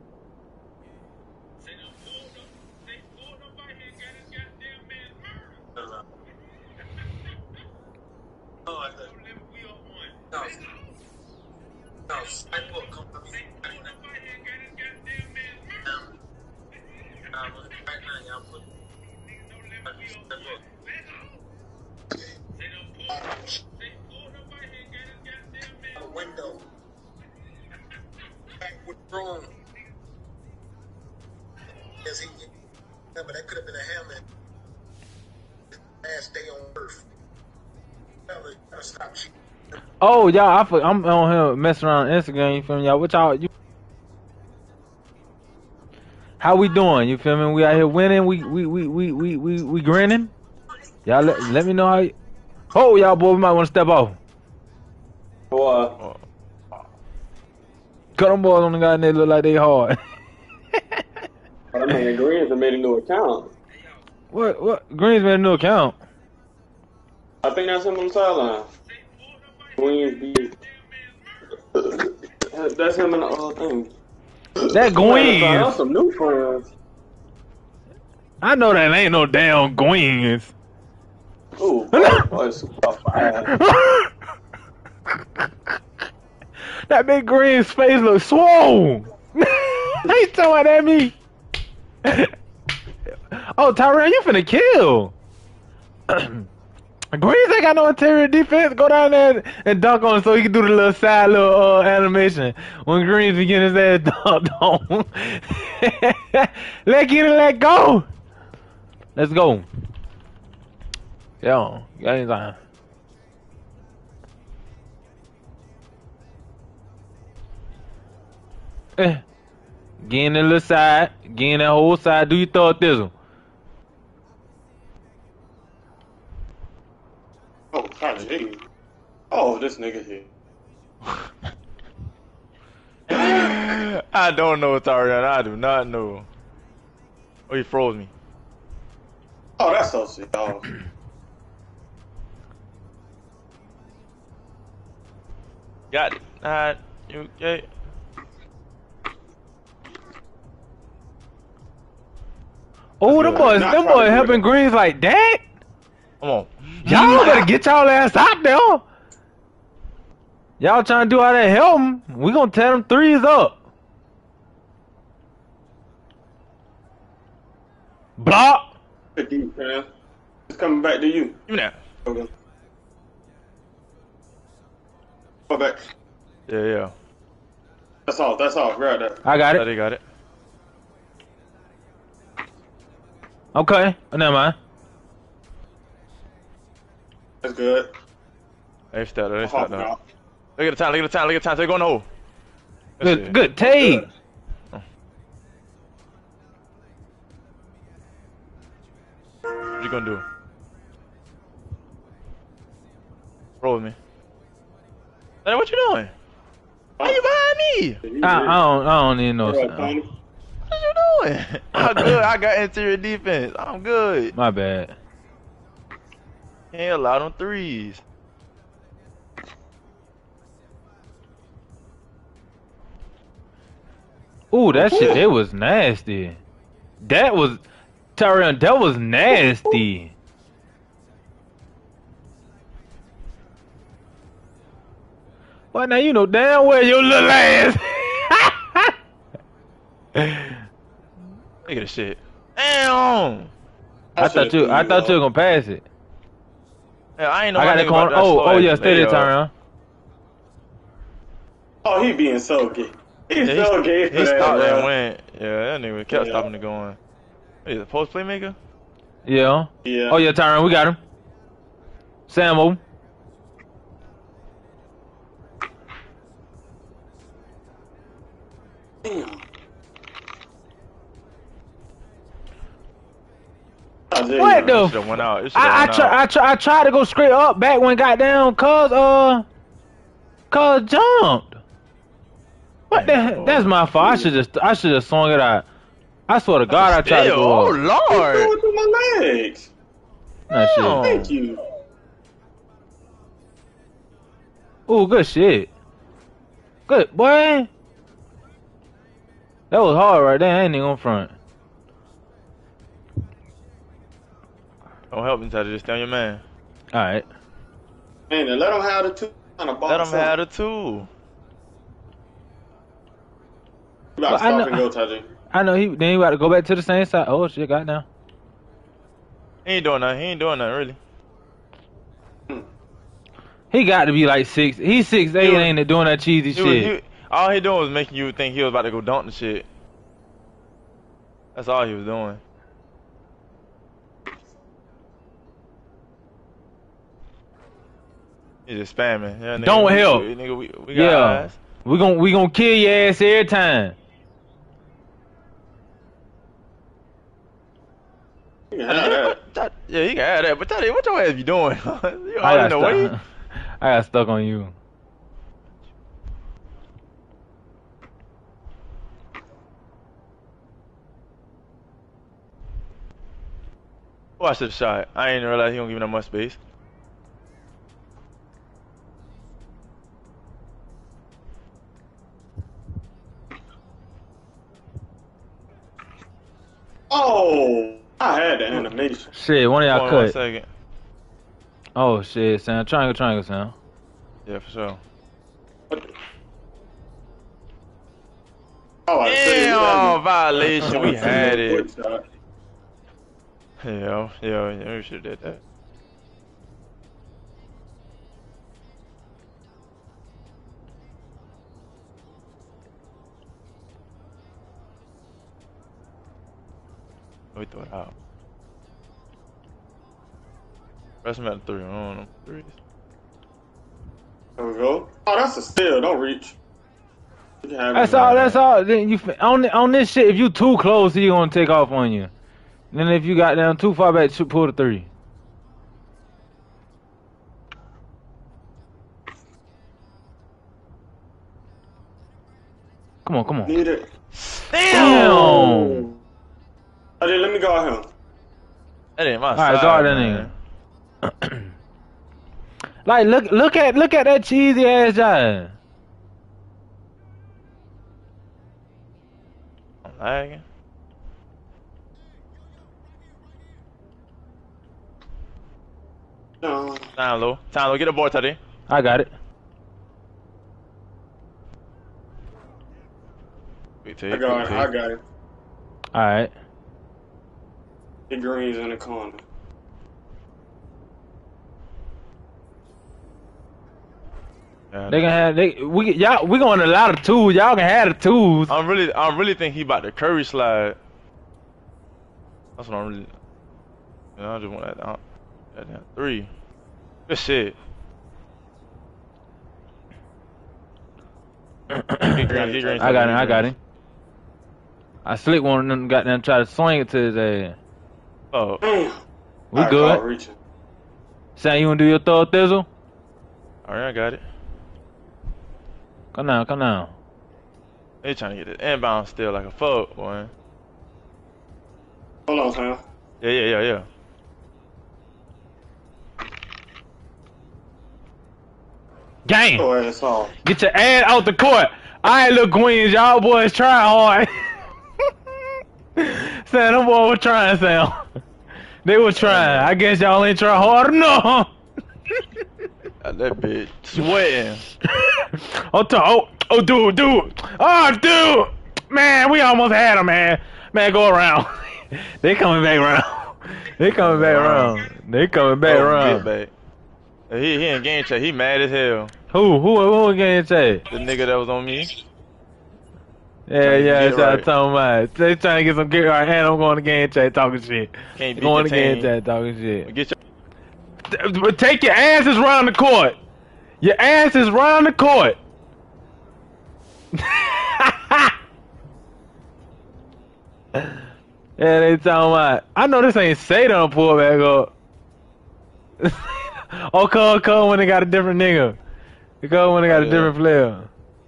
No, swipe up, come right now, y'all put window. Wrong. Yes, but that could have been a helmet. Last day on Earth. Stop. Oh, y'all, I'm on here messing around on Instagram. You feel me, y'all? What y'all? How we doing? You feel me? We out here winning. We grinning. Y'all let me know how. Oh, y'all boy, we might want to step off. Boy. Cut them boys on the guy and they look like they hard. I mean, Greens have made a new account. What? Greens made a new account? I think that's him on the sideline. Greens be... That's him in the other thing. That Greens. That's some new friends. I know that ain't no damn Greens. Ooh, boy, super fire. That big Green's face looks swole. He throwing at me. Oh, Tyrone, you finna kill. Greens ain't got no interior defense. Go down there and dunk on him so he can do the little side little animation when Greens be getting his ass dunked on. Let go. Let's go. Yo, you got anything? Get in the little side, get in that whole side, do your thug thizzle. Oh, God, oh, this nigga here. I don't know, Tarion. I do not know. Oh, he froze me. Oh, that's so sick, dog. Got it. You okay? Oh, them boys helping Greens like that? Come on. Y'all better get y'all ass out there. Y'all trying to do all that help them. We gonna tear them threes up. Block. It's coming back to you. Give me that. Okay. Go back. Yeah. That's all. Grab that. I got it. They got it. Okay. Never mind. That's good. They stepped up. Look at the time. So they're going to hole. Good take. What you gonna do? Roll with me. Hey, what you doing? Why you behind me? I don't need no. What you doing? I'm good. I got interior defense. I'm good. My bad. Ain't allow them threes. Ooh, that shit, that was nasty. That was, Tyrion, that was nasty. Well, now you know damn well your little ass. Look at this shit. Damn. I thought you were gonna pass it. Yeah, I ain't know I my got that nigga about corner. that slow Oh ass yeah, steady layup. turn. Oh, he being so gay. He's Yeah, so gay for he that, stopped bro. and went. Yeah, that nigga kept stopping and going. What is it, post playmaker? Yeah. Yeah. Oh yeah, Tyron, we got him. Samo. Damn. What the? It should've went out. It I tried to go straight up back when got down, cuz jumped. What the heck? That's my fault. I should have swung it out. I swear to God, I tried to go Oh up. Lord! It's through my legs. That shit. Thank you. Ooh, good shit. Good boy. That was hard right there. I ain't even on front. Don't help me, Tyjae. Just stay on your man. All right. Man, and let him have the two. Let him have the two. You gotta stop and go, Tyjae. I know he about to go back to the same side. Oh shit, got down. He ain't doing nothing. He ain't doing nothing really. He got to be like 6. He's 6'8", ain't it, doing that cheesy shit. All he doing was making you think he was about to go dunk the shit. That's all he was doing. He's just spamming. Yeah, nigga, Don't help. Nigga, we got eyes. We gon' kill your ass every time. Yeah, he can have that. But Tyjae, what your ass be doing? You all in the way. I got stuck on you. Oh, I should have shot. I ain't realize he don't give me that much space. Oh, I had the animation. Shit, one of y'all cut. 1 second. Oh shit, Sam. Triangle, Sam. Yeah, for sure. Oh, damn, violation. We had it. Yeah, we should have did that. We throw it out. Press him at the 3. I don't know. 3s. There we go. Oh, that's a steal. Don't reach. That's all. Then you on this shit. If you too close, he gonna take off on you. Then if you got down too far back, pull the 3. Come on. Need it. Damn. Okay, let me go at him. That ain't my side. Alright, guard that nigga. Like, look at that cheesy ass guy. I'm lagging. No. Time low, get the board, Tyjae. I got it. I got it. Alright. The green's in the corner. Yeah, They can have we going a lot of twos. Y'all can have the twos. I really think he about to Curry slide. That's what I'm really. You know, I just want that 3. Good shit. I got him. I slick one of them, got them try to swing it to his ass. Oh. We good. Sam, you wanna do your third thizzle? Alright, I got it. Come down. They trying to get it inbound still like a fuck, boy. Hold on, Sam. Yeah. Gang! Oh, that's all. Get your ass out the court. Alright, little queens, y'all boys try hard. Sam, them boys were trying, Sam. They were trying. I guess y'all ain't try hard enough. I that bitch sweating. Oh, dude. Oh, dude. Man, we almost had him, man. Man, go around. They coming back around. They coming back around. Get back. He in game chat. He mad as hell. Who in game chat? The nigga that was on me. Yeah, that's what I'm right. talking about. They trying to get some get right, and I'm going to game chat talking shit. Can't be Going to contained. game chat talking shit. Get your But take your asses round the court. Your ass is round the court. Yeah, they talking about. I know this ain't say don't pull back up. Oh, come when they got a different nigga. Come when they got a different player.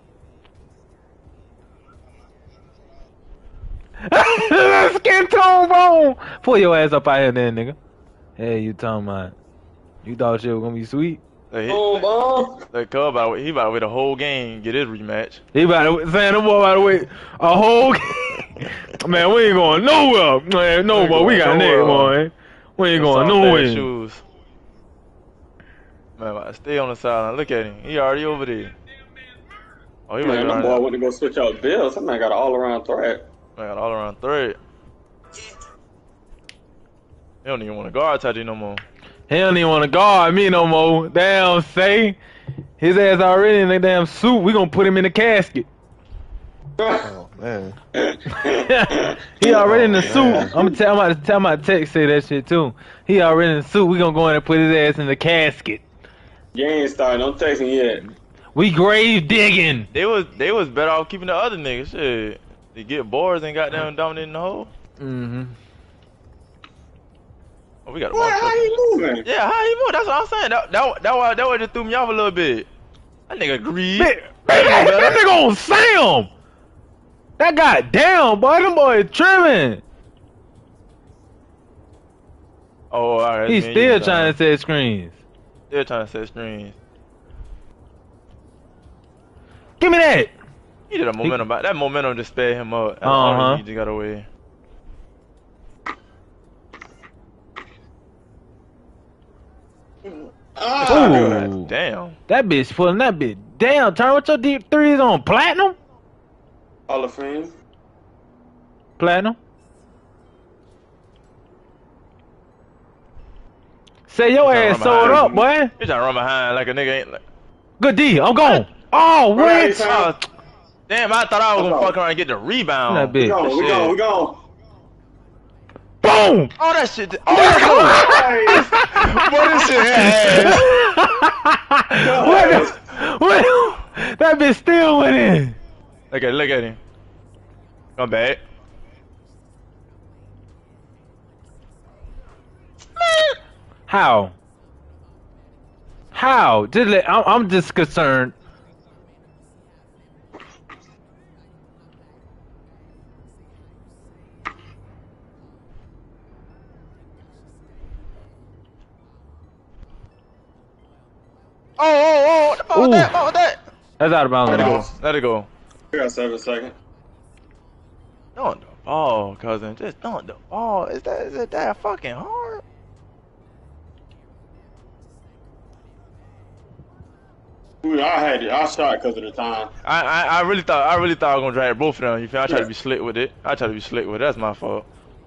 Skin tone bone. Pull your ass up out here then, nigga. Hey, you talking about? You thought shit was gonna be sweet? Like, he about to wait a whole game, get his rematch. He about to saying them boy about to wait a whole game. Man, we ain't going nowhere. Man, no, boy, we got nigga, boy. We ain't going nowhere. Shoes. Man, about to stay on the sideline. Look at him. He already over there. Oh, he Man, my boy went to go switch out Bill. Somebody got an all-around threat. Man, got an all-around threat. He don't even want to guard Tyjae no more. He don't even want to guard me no more. Damn, say his ass already in that damn suit. We gonna put him in the casket. Oh man. He already in the suit. I'm about to tell my text say that shit too. He already in the suit. We gonna go in and put his ass in the casket. You ain't starting. Don't text me yet. We grave digging. They was better off keeping the other niggas. Shit, they get boards and got down dominating the hole. Mm-hmm. Oh, we got. Boy, how you moving? Yeah, how he move? That's what I'm saying. That why just threw me off a little bit. That nigga greed. That nigga on Sam. That goddamn boy, them boys tripping. Oh, alright. He's still trying to set screens. Still trying to set screens. Give me that. He did a momentum. That momentum just sped him up. He just got away. Ooh. Damn. That bitch pulling that bitch down. Turn with your deep threes on platinum. Hall of Fame. Platinum. Say your ass sold up, boy. He's trying to run behind like a nigga ain't like. Good D, I'm gone. Oh, what? Damn, I thought I was gonna fuck around and get the rebound. That bitch. We gone. Boom! Oh, that shit. Oh, that's What? That bitch still went in. Look at him. Come back. How? I'm just concerned. Oh, what was that? That's out of bounds. Let it go. We got 7 seconds. Don't the ball, cousin. Just don't the ball. Is that fucking hard? I shot because of the time. I really thought I was gonna drag both of them. You feel? I tried to be slick with it. That's my fault.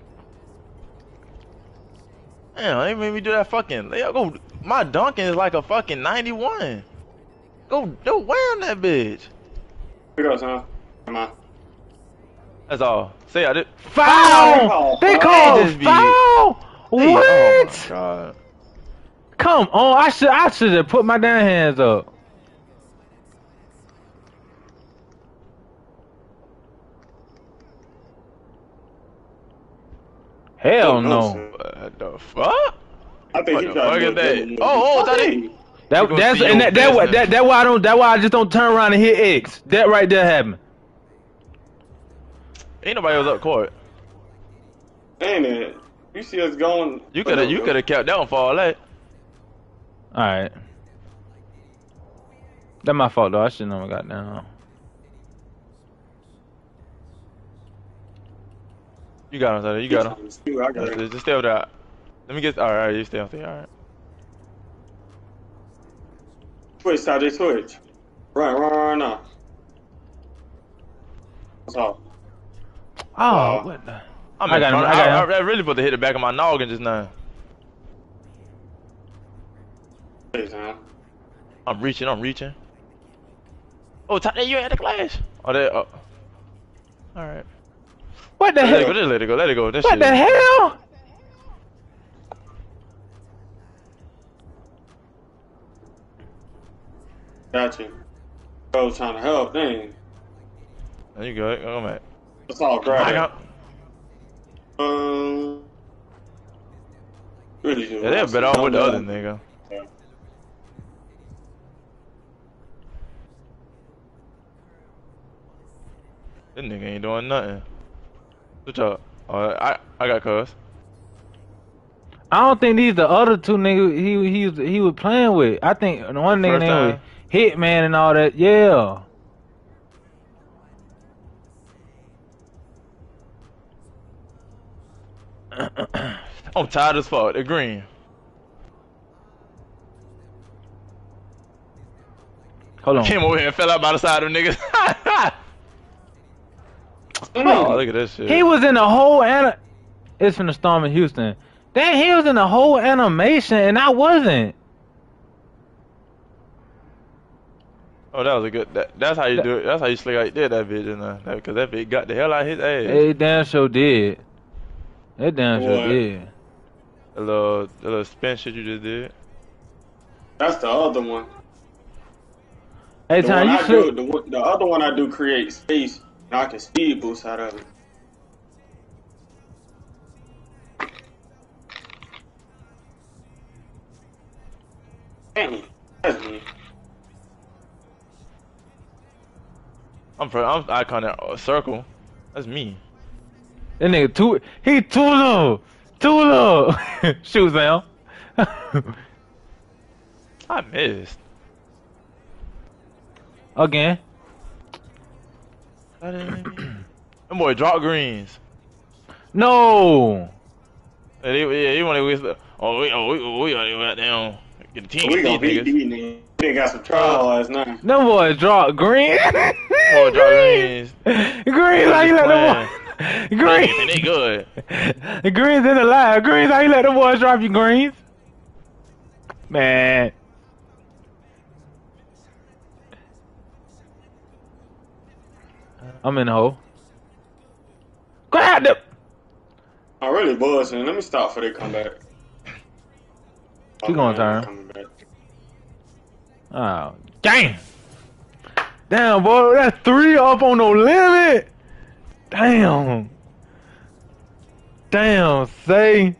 Damn, they made me do that fucking. Go. My dunking is like a fucking 91. Go wham that bitch. We got time. Come on. That's all. Say I did. Foul! They called foul! What? Oh my god. Come on, I should have put my damn hands up. Hell no. What the fuck? I think he tried to do that. Oh, that's why I just don't turn around and hit X. That right there happened. Ain't nobody was up court. Ain't it? You see us going. You could have kept that one for all that. Alright. That's my fault though. I shouldn't have got down. You got him, Tyler. You got him. I got it. Just stay over there. Let me get. Alright, you stay up there. Alright. Twitch, Tyjae, Twitch. Run now. What's up? Oh, what the? I got him. I I really put the hit the back of my noggin just now. Hey, man. I'm reaching. Oh, Tyjae, you at the clash? Oh, that. Oh. All right. What the hell? Just let it go. Let it go. That What shit. the hell? Got you. I was trying to help, dang. There you go. Oh, man. It's all grab. Really do. Yeah, they're better off with the other nigga. Yeah. This nigga ain't doing nothing. Good job. I got cuz. I don't think these the other two niggas he was playing with. I think one nigga named was Hitman and all that. Yeah. I'm tired as fuck. They're green. Hold on. Came over here and fell out by the side of them niggas. Oh, look at this shit. He was in the whole It's from the storm in Houston. Damn, he was in the whole animation and I wasn't. Oh, that was a good. That's how you do it. That's how you slick like did that bitch, because that bitch got the hell out of his ass. It damn sure did. It damn sure did. The little spin shit you just did. That's the other one. Hey, the Tom, the other one I do create space, and I can speed boost out of it. Dang, that's me. I'm icon that circle. That's me. That nigga too low. Shoot, Sam. I missed. Again. That boy drop greens. No. Yeah, he want to whisper. We got down. Get the team. We gonna beat these niggas. They got some trials now. Them boys drop green. Boy drop greens. Greens, how you let them boys? Greens. They good. The greens in the line. Greens, how you let them boys drop you greens? Man. I'm in the hole. Grab them. I'm really buzzing. Let me stop before they come back. Keep going, turn. Oh, damn. Damn, boy, that's 3 up on no limit. Damn. Damn, say.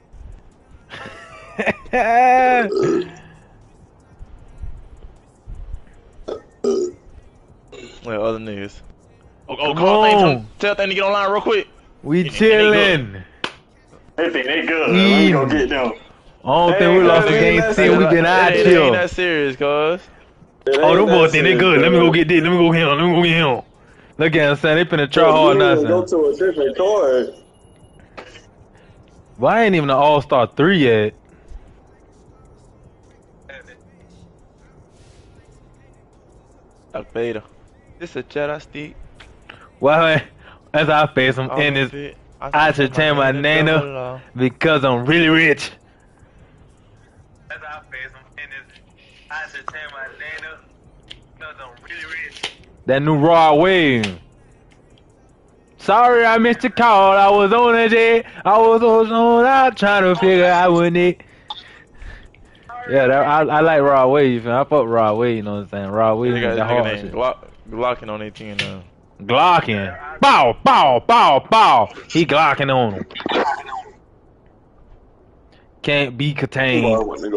Well, other niggas. Oh, come on. Tell thing to get online real quick. We chillin'. They think they good. Let me go get them. I don't think we lost the game since we been out It here. ain't that serious, cuz. Oh, them boys think they good. Let me go get this. Let me go get him. Look at him, saying they finna try hard now. Go to a different card. Well, I ain't even an All-Star 3 yet. Dark Beta. This a Jedi stick. Well, as I face him in this, I should change my name because I'm really rich. As I face him in this, I should change my name because I'm really rich. That new raw wave. Sorry I missed your call. I was on a jet. I was on out trying to figure out what it. Yeah, I like raw wave. I fuck raw wave. You know what I'm saying? Raw wave. That hard shit. Glocking on 18 now. Glocking. Bow, bow, bow, bow. He glocking on him. Can't be contained.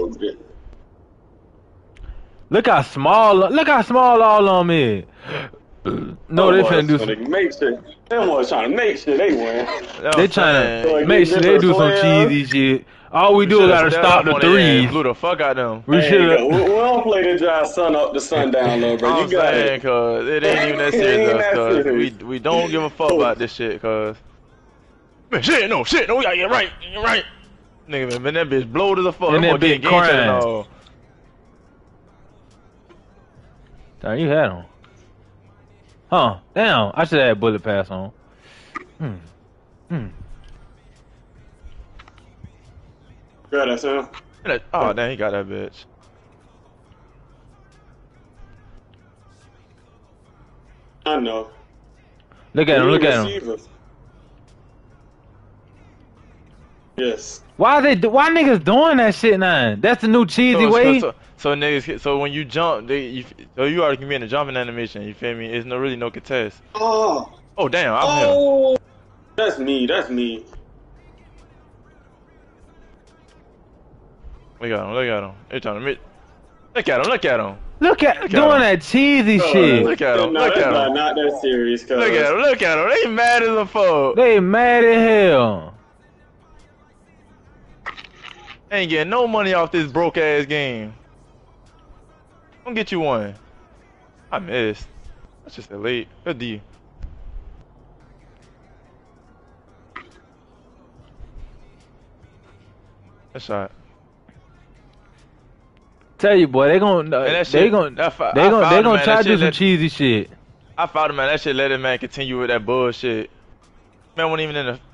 Look how small all of them is. No, they finna do some. Make sure. Them boys trying to make sure they win. They trying to make sure they do some cheesy shit. All we do is gotta stop the threes. Blew the fuck out them. We should. We don't play the dry sun up to sundown, little bro. You got it. Cause it ain't even that serious, cause we don't give a fuck about this shit, cause. Man, shit, no, we gotta get right, Nigga, man, that bitch blowed as a fuck. And that bitch crying. You had him. Huh? Damn. I should have had bullet pass on. Got that, Sam. Oh, damn, he got that bitch. I know. Look at him. Look at him. Yes. Why niggas doing that shit now? That's the new cheesy way. So niggas, so when you jump, so you already can be in a jumping animation. You feel me? It's really no contest. Oh. Oh damn! I'm him. That's me. That's me. Look at him. Look at him. They're trying to look at him. Look at him. Look at doing that cheesy shit. Look at him. Look at him. Not that serious. Cause... Look at him. Look at him. They mad as a fuck. They mad as hell. Ain't getting no money off this broke ass game. I'm gonna get you one. I missed. That's just elite. Good D. That shot. Tell you, boy, they gonna try to do some cheesy shit. I found him, man. That shit let him, man, continue with that bullshit. Man, wasn't even in the.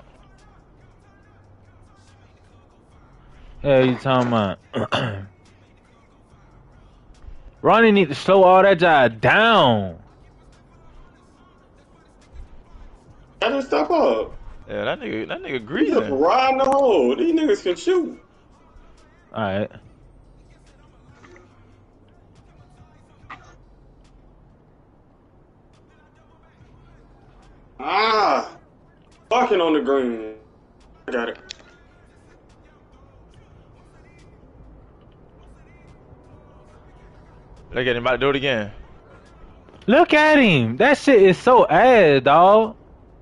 Yeah, you talking about? Ronnie need to slow all that jive down. I just step up. Yeah, that nigga greasy. Just riding the hole. These niggas can shoot. All right. Fucking on the green. I got it. Look at him, about to do it again. Look at him. That shit is so ass, dog.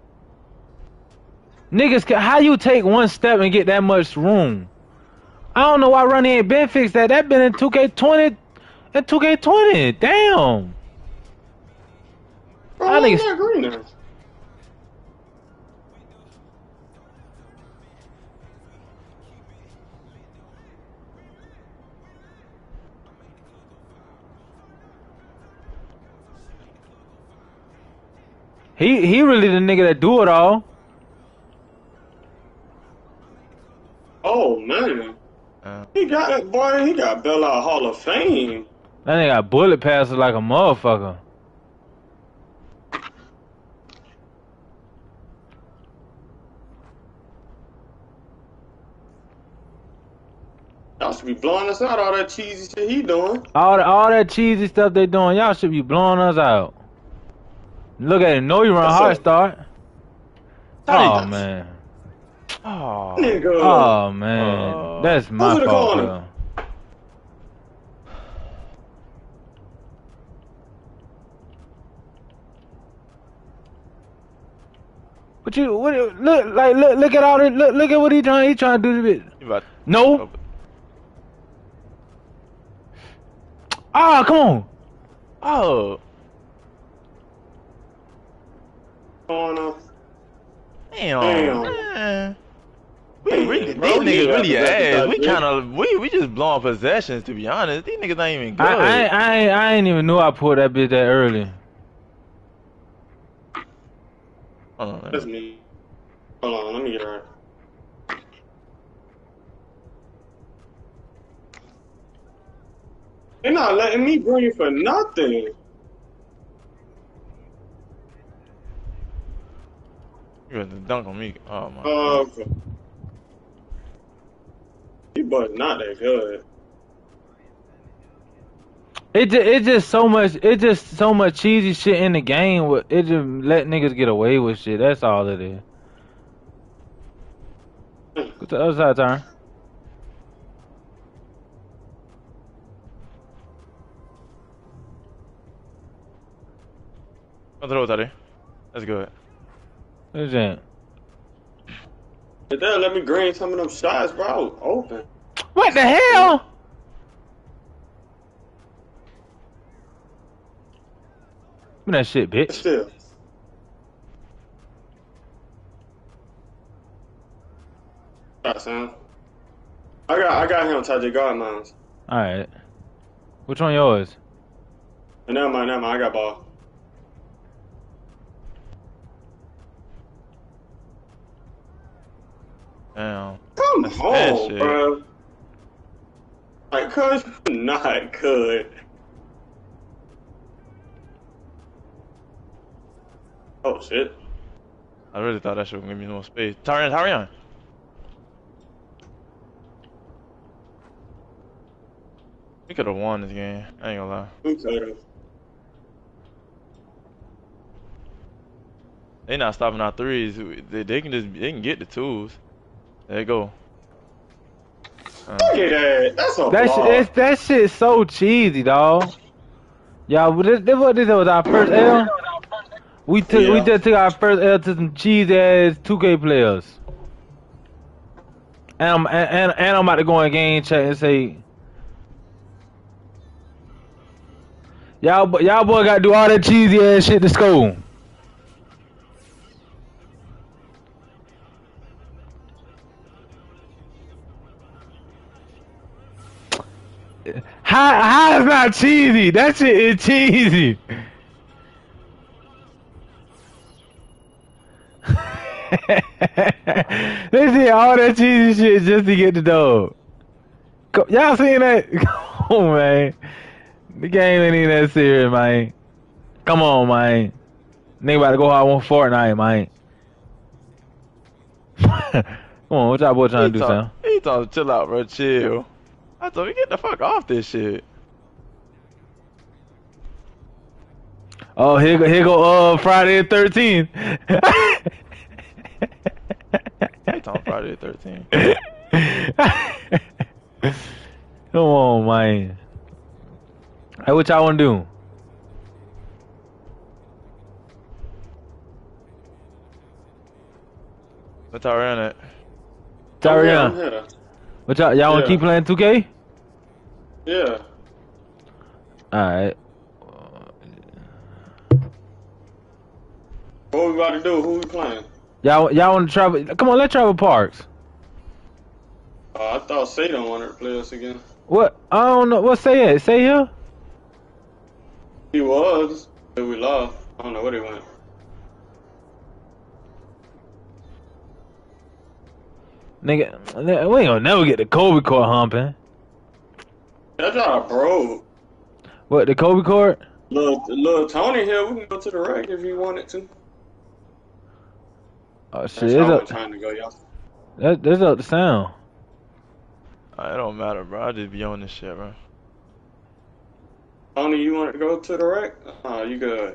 Niggas, how you take one step and get that much room? I don't know why Ronnie ain't been fixed that. That been in 2K20 and 2K20. Damn. Bro, I think green now. He really the nigga that do it all. Oh man, he got that boy. He got Bella Hall of Fame. That nigga got bullet passes like a motherfucker. Y'all should be blowing us out. All that cheesy shit he doing. All that cheesy stuff they doing. Y'all should be blowing us out. Look at it. No, you run hard start. Oh man. Oh, nigga. Oh man. That's my fault, bro. But look at all it. Look at what he trying to do to it. No. Ah, come on. Oh. Damn. Man. These niggas really ass. We just blowing possessions, to be honest. These niggas ain't even good. I ain't even know I pulled that bitch that early. Hold on, that's me. Hold on, let me get right. They're not letting me green for nothing. You got to dunk on me. Oh my. Okay. You but not that good. It's just so much cheesy shit in the game. It just let niggas get away with shit. That's all it is. Go to the other side, turn. Throw it out there. That's good. What's that? If they'll let me green some of them shots, bro, open. What the hell? Give me that shit, bitch. Still. Alright, Sam. I got him, Tyjae, guard mines. Alright. Which one yours? Never mind. I got ball. Damn. Come That's mad on, shit. bro. Like, cuz not good. Oh shit. I really thought that shit would give me more space. Tyrion. We could have won this game. I ain't gonna lie. Who could've? They not stopping our threes. They can get the twos. There you go. Look at that. That's a block. That shit's so cheesy, dog. Y'all, this was our first L. We just took our first L to some cheesy ass 2K players. And I'm about to go in game chat and say, y'all boy gotta do all that cheesy ass shit to score. How is not cheesy? That shit is cheesy. They did all that cheesy shit just to get the dog. Y'all seen that? Come on, man. The game ain't even that serious, man. Come on, man. Nigga about to go out on Fortnite, man. Come on, what y'all boy trying to do, Sam? He told chill out, bro. Chill. I told him, get the fuck off this shit. Oh, here go Friday the 13th. He talking Friday the 13th. Come on, man. Hey, what y'all want to do? What's Tyrion at? Tyrion. What y'all want to keep playing 2K? Yeah. Alright. What we about to do? Who we playing? Y'all want to travel? Come on, let's travel parks. I thought Satan wanted to play us again. What? I don't know. What say it? Say here? He was, but we lost. I don't know where he went. Nigga, we ain't gonna never get the Kobe court humping. That's not a bro. What, the Kobe court? Little Tony here, we can go to the rack if you wanted to. Oh shit, That's how I'm trying to go, y'all. That's up to sound. It don't matter, bro. I just be on this shit, bro. Tony, you want to go to the rack? You good.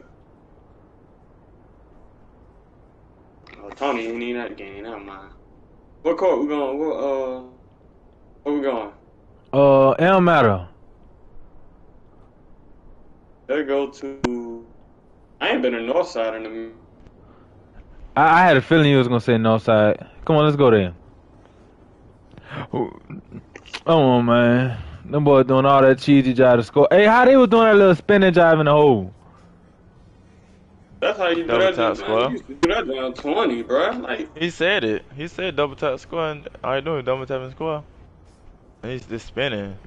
Oh, Tony ain't in that game, never mind. What court we going? Where we going? It don't matter. They go to. I ain't been to North Side in a minute. I had a feeling you was gonna say north side. Come on, let's go there. Come on, man. Them boys doing all that cheesy job to score. Hey, how they was doing that little spinning jive in the hole? That's how you do Double that. tap square. You used to do that down 20, bro. Like He said it. He said double tap square. And all you doing is double tapping square. And he's just spinning.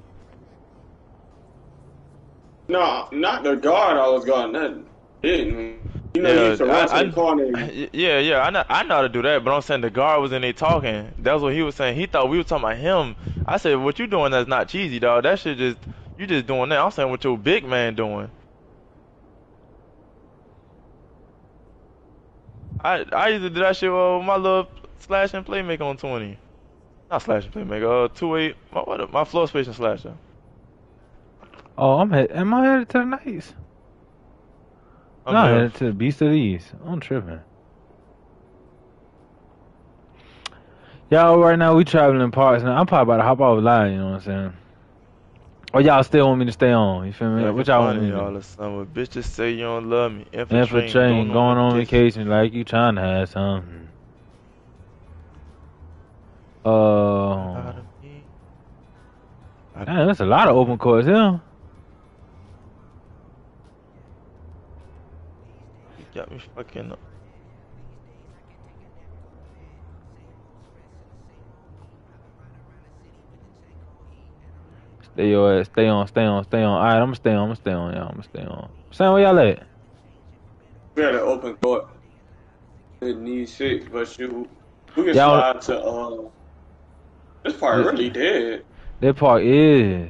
no, not the guard. I was guarding that. Didn't. You know, you used to run to the corner. Yeah. I know how to do that, but I'm saying the guard was in there talking. That's what he was saying. He thought we were talking about him. I said, what you doing that's not cheesy, dog. That shit you just doing that. I'm saying what your big man doing. I used to do that shit with my little slash and playmaker on 20. Not slash and playmaker, 2-8. My floor spacing slasher. Oh, am I headed to the Knights? No, I'm headed to the Beast of the East. I'm tripping. Y'all, right now we traveling parks now. I'm probably about to hop off live, you know what I'm saying? Or y'all still want me to stay on, you feel me? Yeah, what y'all want me to do? do? Son of a bitch just say you don't love me. Infiltrating, going on vacation like you trying to have something. Damn, that's a lot of open courts here. You got me fucking up. Stay your ass. Stay on. Stay on. Stay on. All right, I'm gonna stay on. I'm gonna stay on, y'all. I'm gonna stay on. Sam, where y'all at? We had an open court. Didn't need shit, but shoot, we can Y'all. slide to this part really dead. That part is.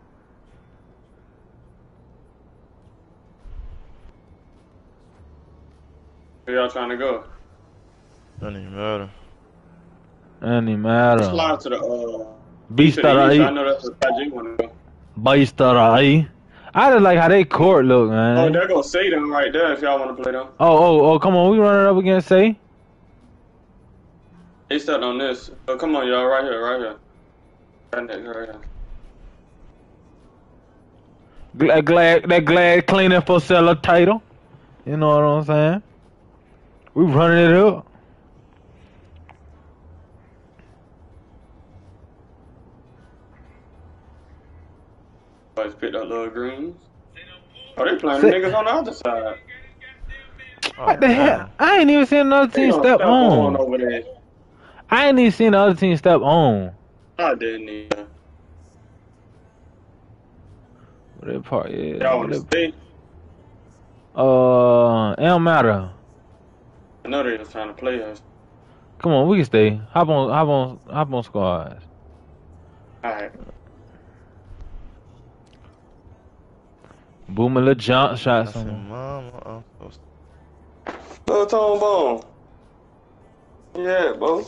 Where y'all trying to go? Doesn't even matter. Any matter. Slide to the Beast to the that east. I I know that's what Tyjae want to go. Beast that I just like how they court look, man. Oh, there goes Satan right there. If y'all want to play them, Oh, come on, we running up against Say. they stepped on this. Oh, come on, y'all, right here, right here. Right next, right here. Glad cleaning for seller title. You know what I'm saying? We running it up. Boys picked up little greens. Oh, they playing the niggas on the other side. What the hell? I ain't even seen another team step on. Over there. I ain't even seen the other team step on. I didn't either. What that part is? Y'all want to stay? It don't matter. I know they was trying to play us. Come on, we can stay. Hop on squads. Alright. Boom a little jump shot. Little tone bone. Yeah, bro.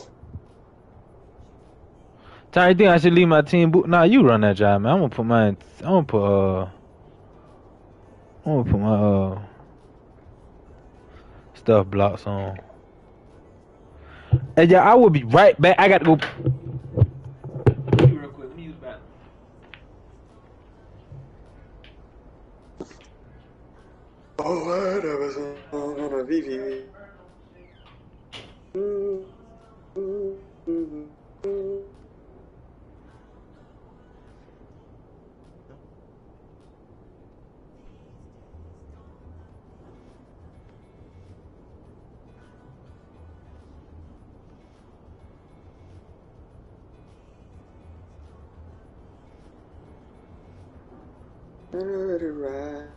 Ty, you think I should leave my team? Nah, you run that job, man. I'm gonna put mine. I'm gonna put my stuff blocks on. Hey, yeah, I will be right back. I got to go. Real quick, let me use the bathroom. Oh, whatever. On a VV. Let it ride.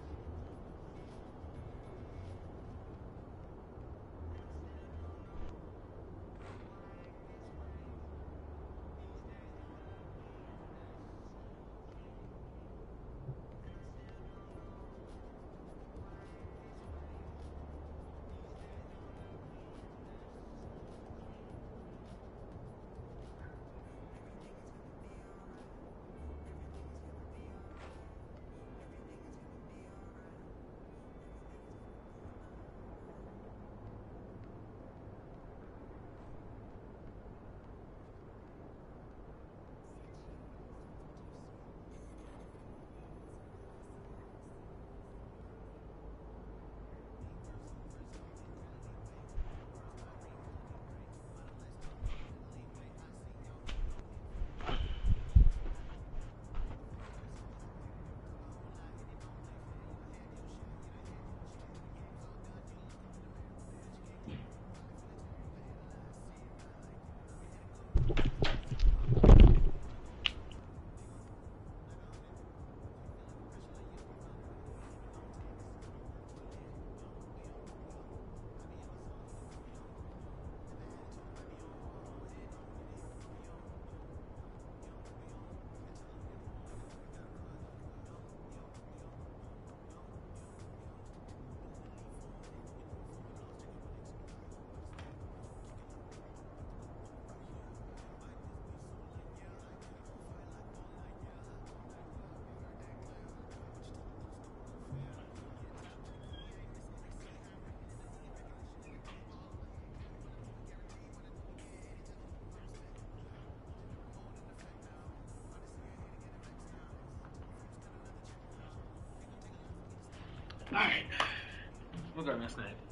Alright. We'll go next night.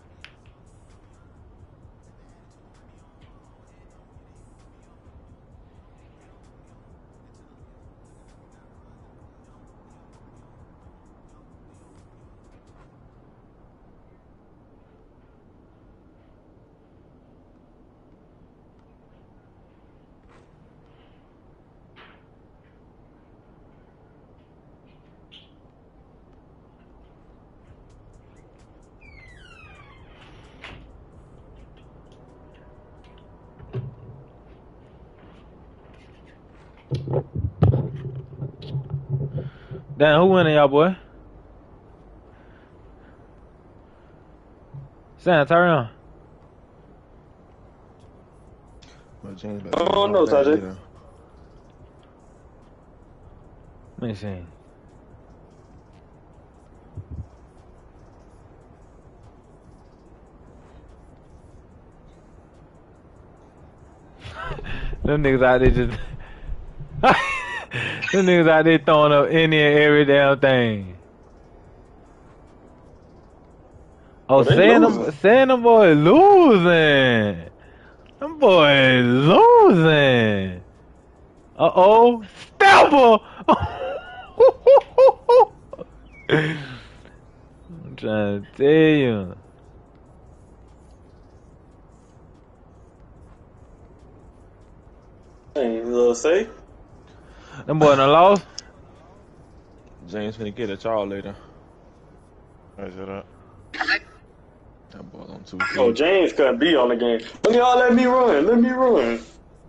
Damn, who winning, y'all, boy? Sam, Tyrion. Well, James, I don't know, Tyjae. Let me see. Them niggas out there just... Them niggas out there throwing up any and every damn thing. Oh, saying them boys losing. Them boys losing. Uh-oh. Stamper! I'm trying to tell you. Hey, little say. Them boys done lost. James finna get at y'all later. I said that. That boy on 2K. Oh, James couldn't be on the game. Y'all let me run. Let me run.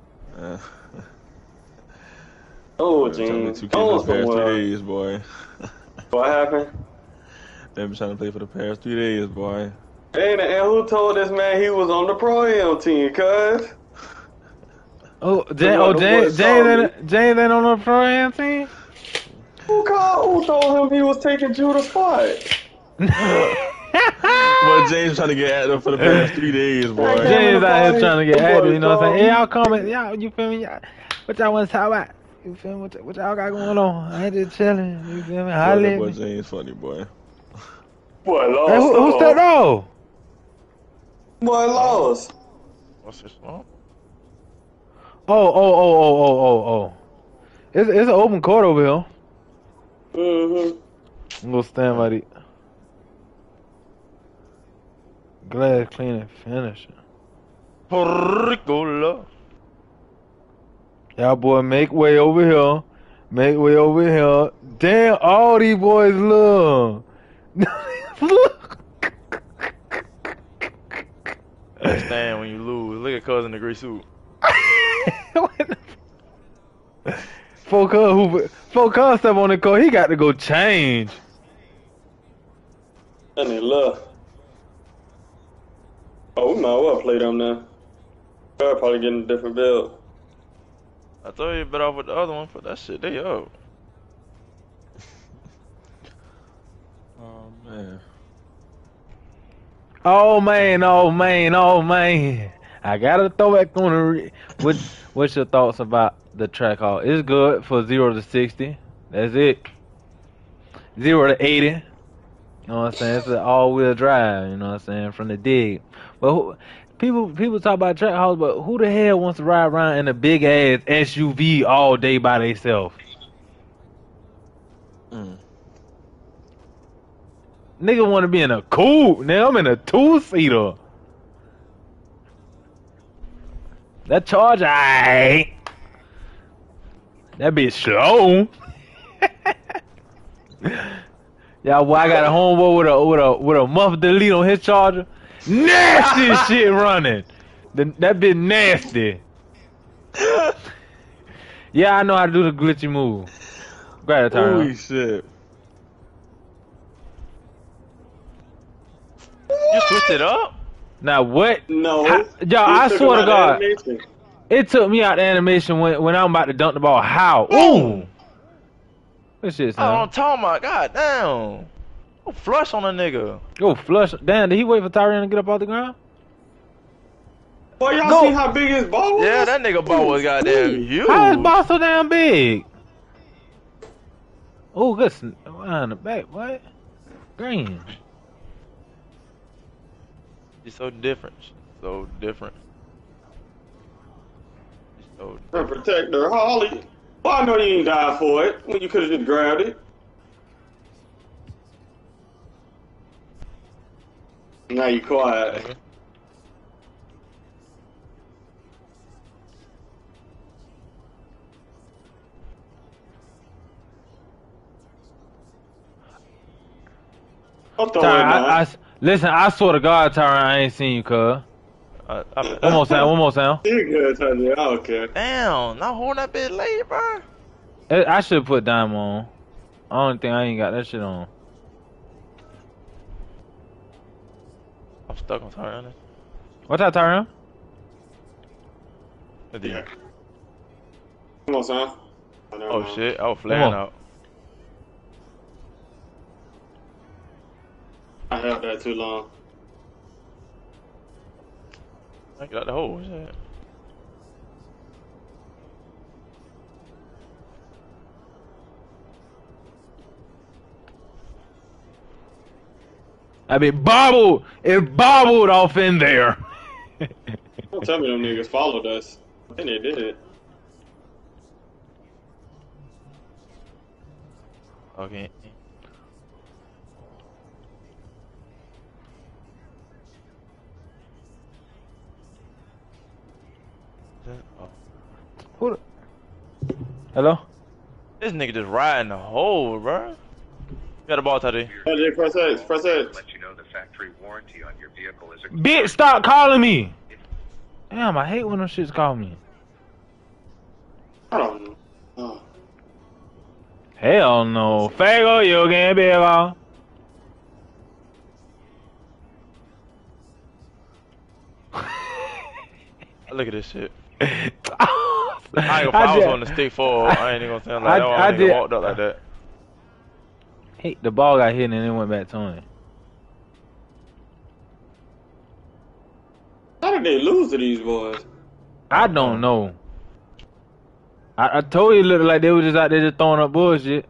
Oh, James. 2K for the past 3 days, boy. What happened? They've been trying to play for the past 3 days, boy. And who told this man he was on the Pro-Am team, cuz? James ain't on the Pro-Am team? Who told him he was taking Judah's spot? Well, James trying to get active for the past 3 days, boy. James out here trying to get active, you know what I'm saying? Hey, y'all comment, y'all, you feel me? Y'all, what y'all want to talk about? You feel me? What y'all got going on? I ain't just chilling, you feel me? That boy James funny, boy. Boy, lost. Hey, who stepped off? Boy, lost. What's this song? Oh. It's an open court over here. Mm-hmm. I'm gonna stand by the glass cleaning finisher. Ricola. Y'all boy, make way over here. Make way over here. Damn, all these boys look. Understand when you lose. Look at Cuz in the gray suit. Focus step on the court. He got to go change. And they left. Oh, we might as well play them now. They're probably getting a different build. I thought you bet off with the other one, but that shit, they up. Oh, man. Oh man. I gotta throw back on the. What's your thoughts about the track hall? It's good for 0 to 60. That's it. 0 to 80. You know what I'm saying? It's an all-wheel drive. You know what I'm saying? From the dig. But people talk about track halls, but who the hell wants to ride around in a big ass SUV all day by themselves? Nigga want to be in a coupe. Nigga, I'm in a 2-seater. That Charger, aight. That bitch slow. Yeah, boy, I got a homeboy with a muff delete on his Charger. Nasty shit running. That bitch nasty. Yeah, I know how to do the glitchy move. Grab it, turn. Holy shit. You switched it up? Now what? No. Y'all, I swear to God, it took me out the animation when I'm about to dunk the ball. How? Ooh! This shit, son. Oh, I'm talking about, god damn. Go flush on a nigga. Go flush. Damn, did he wait for Tyrion to get up off the ground? Boy, y'all see how big his ball was? Yeah, that nigga ball was goddamn huge. How is ball so damn big? Oh, good. In the back, what? Green. He's so different. So different. He's so The different. protector, Holly. Well, I know you ain't died for it when you could have just grabbed it. Now you quiet. Listen, I swear to God, Tyron, I ain't seen you, cuz. One more sound. You good, Tyjae. I don't care. Damn, not holding that bit late, bro. I should put Dime on. I don't think I ain't got that shit on. I'm stuck on Tyjae. What's that, Tyron? Yeah. Come on, son. Oh shit, I was flaring out. I held that too long. I got the hole. Shit. I mean, bobbled. It bobbled off in there. Don't tell me them niggas followed us. I think they did. Okay. Who the... Hello? This nigga just riding the hole, bro. Got a ball, Teddy. Hey, press X, press X. Let you know the factory warranty on your vehicle is Bitch, stop calling me. Damn, I hate when them shits call me. I don't know. Oh. Hell no. Fago, you getting big on. Look at this shit. I ain't gonna, I was on the stick forward. I ain't even gonna sound like I did walked up like that. Hey, the ball got hit and it went back to him. How did they lose to these boys? I don't know. I told you it looked like they were just out there just throwing up bullshit.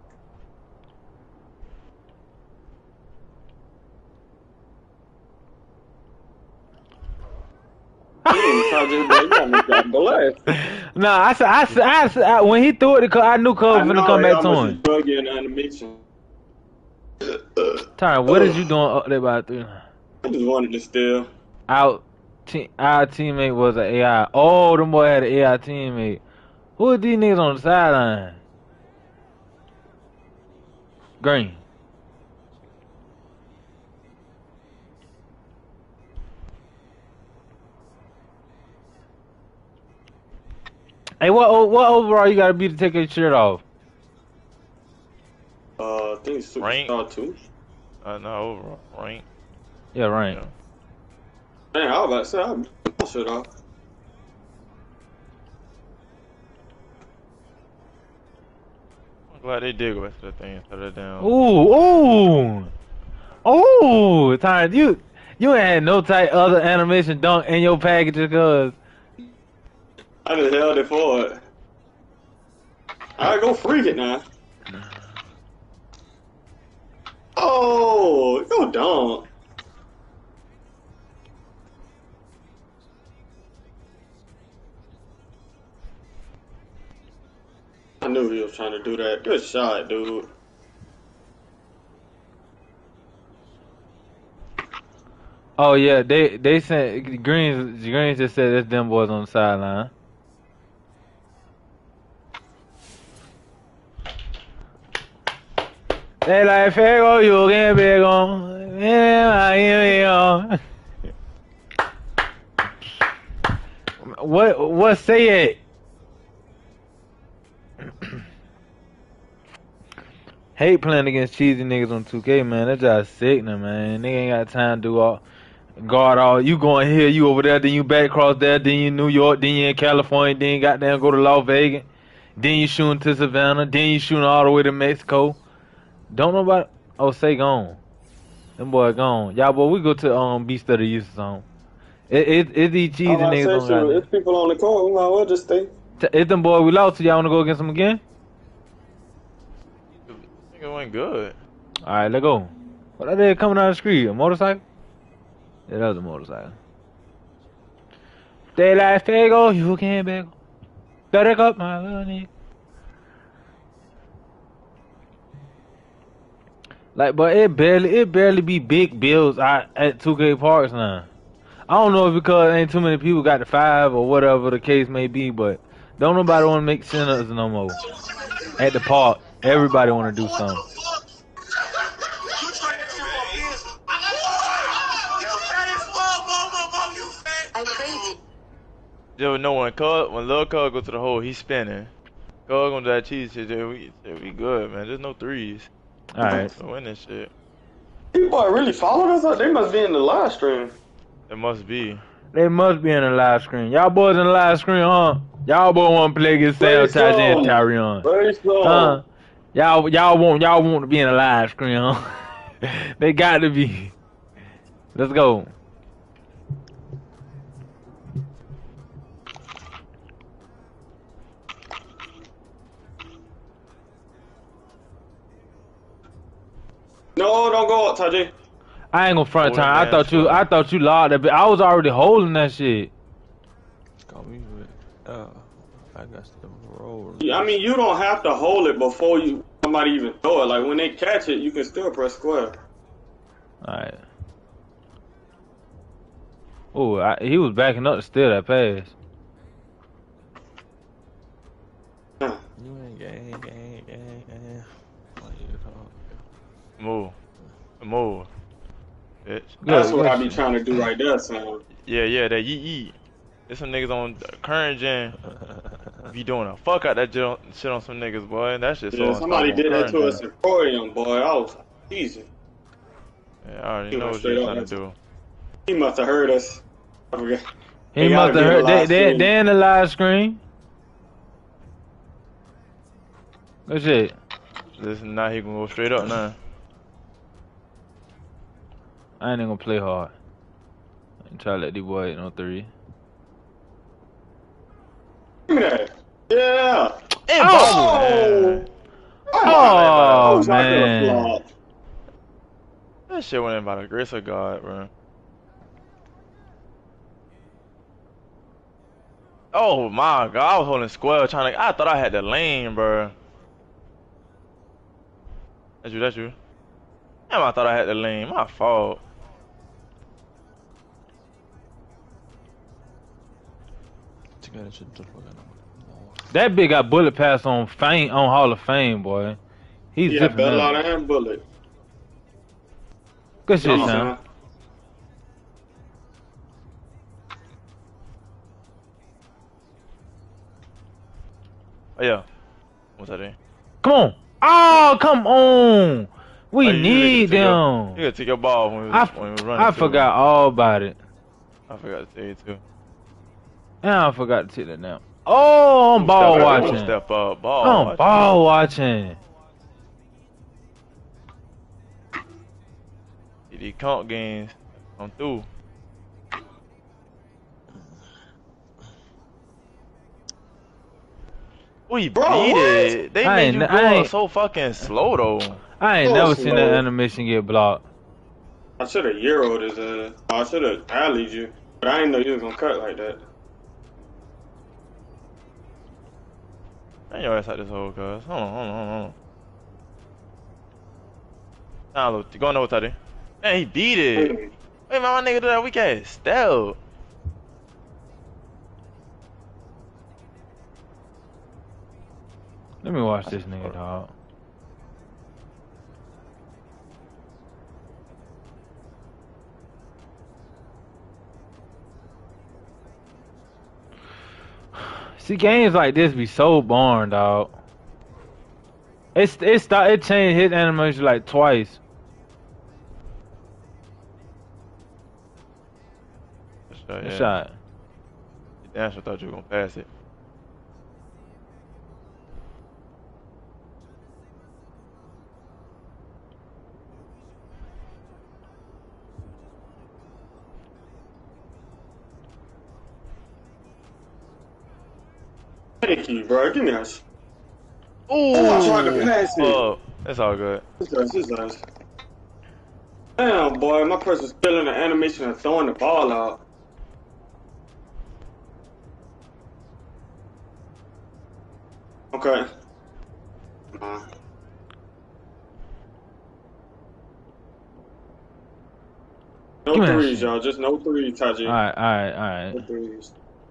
Nah, I said, when he threw it, I knew Cub was gonna come back to him. Tyron, what is you doing up there by 3? I just wanted to steal. Our teammate was an AI. Oh, them boy had an AI teammate. Who are these niggas on the sideline? Green. Hey, what overall you gotta be to take your shirt off? I think it's Superstar 2. No, overall. Rank. Yeah, rank. Yeah. Man, I was about to say, I'll put my shit off. I'm glad they did go back to that thing instead of that down. Ooh, Tyron, you ain't had no type other animation dunk in your package because I just held it forward. Alright, go freak it now. Oh, go dunk. I knew he was trying to do that. Good shot, dude. oh yeah, they sent Greens just said that's them boys on the sideline. They like Fago, you get big on. Yeah, what say it? Hate playing against cheesy niggas on 2K, man. That's just sickening, man. Nigga ain't got time to do all guard all. You going here, you over there, then you back across there, then you in New York, then you in California, then you goddamn go to Las Vegas, then you shooting to Savannah, then you shooting all the way to Mexico. Don't nobody. Oh, say gone. Them boy gone. Y'all boy, we go to Beast of the Youth song. It's these cheesy niggas on it's people on the court. We might as well just stay. It's them boy we lost to. Y'all wanna go against them again? I think it went good. Alright, let's go. What are they coming out of the street? A motorcycle? Yeah, that was a motorcycle. They like Fago, you can't beg. Better up my little nigga. Like, but it barely be big bills at 2K Parks now. I don't know if because ain't too many people got the 5 or whatever the case may be, but don't nobody want to make centers no more. At the park, everybody want to do something. You ever know when Lil Cub go to the hole, he's spinning. Go on that cheese shit, we good, man. There's no threes. Alright. So win this shit. You boy really followed us up? They must be in the live stream. It must be. They must be in the live screen. Y'all boys in the live screen, huh? Y'all boys want to play against Sam, Tyjae, and Tyrion. Huh? Y'all want to be in the live screen, huh? They got to be. Let's go. No, don't go up, Tyjae. I ain't gonna front time. I thought you locked that, but I was already holding that shit. Call me with, I got to roll. I mean, you don't have to hold it before somebody even throw it. Like when they catch it, you can still press square. Alright. Oh, he was backing up to steal that pass. You ain't gang. What you talking? Move. Bitch. That's what I be trying to do right there, son. Yeah, that yeet. There's some niggas on current gen be doing a fuck out that shit on some niggas, boy. That shit so somebody did that to us in Emporium, boy. I was easy. Yeah, I already know what you're trying to do. He must have heard us. I forgot. He must have heard. They in the live screen. Good shit. Listen, now he gonna go straight up now. I ain't gonna play hard. And try to let these boys hit no three. Give me that. Yeah. Oh man. That shit went in by the grace of God, bro. Oh my God, I was holding square trying to. I thought I had the lane, bro. That's you. Damn, I thought I had the lane. My fault. That big got bullet pass on Hall of Fame, boy. He's zipping better out and bullet. Good shit, Sam. Oh yeah. What's that in? Come on. Oh, come on. We need them. You gotta take your ball when we was running. I forgot all about it. I forgot to tell you too. And I forgot to take that now. Oh, I'm ball watching. Step up, ball. I'm ball watching. These comp games come through. We beat it. They made you go so fucking slow though. I ain't never seen that animation get blocked. I should have Euro'd his ass. I should have allied you. But I didn't know you was gonna cut like that. Man, your ass out this hole, cuz. Hold on. Nah, look, go on over, Taddy. Man, he beat it. Wait, man, my nigga do that weak ass stealth. Let me watch this nigga, dog. See, games like this be so boring, dog. It changed his animation like twice. Good shot. Damn sure thought you were gonna pass it. Thank you, bro. Give me that. Ooh, I tried to pass it. Oh, that's all good. It's nice. Damn, boy, my person's spilling the animation and throwing the ball out. Okay. No threes, y'all. Just no threes, Tyjae. Alright. No threes.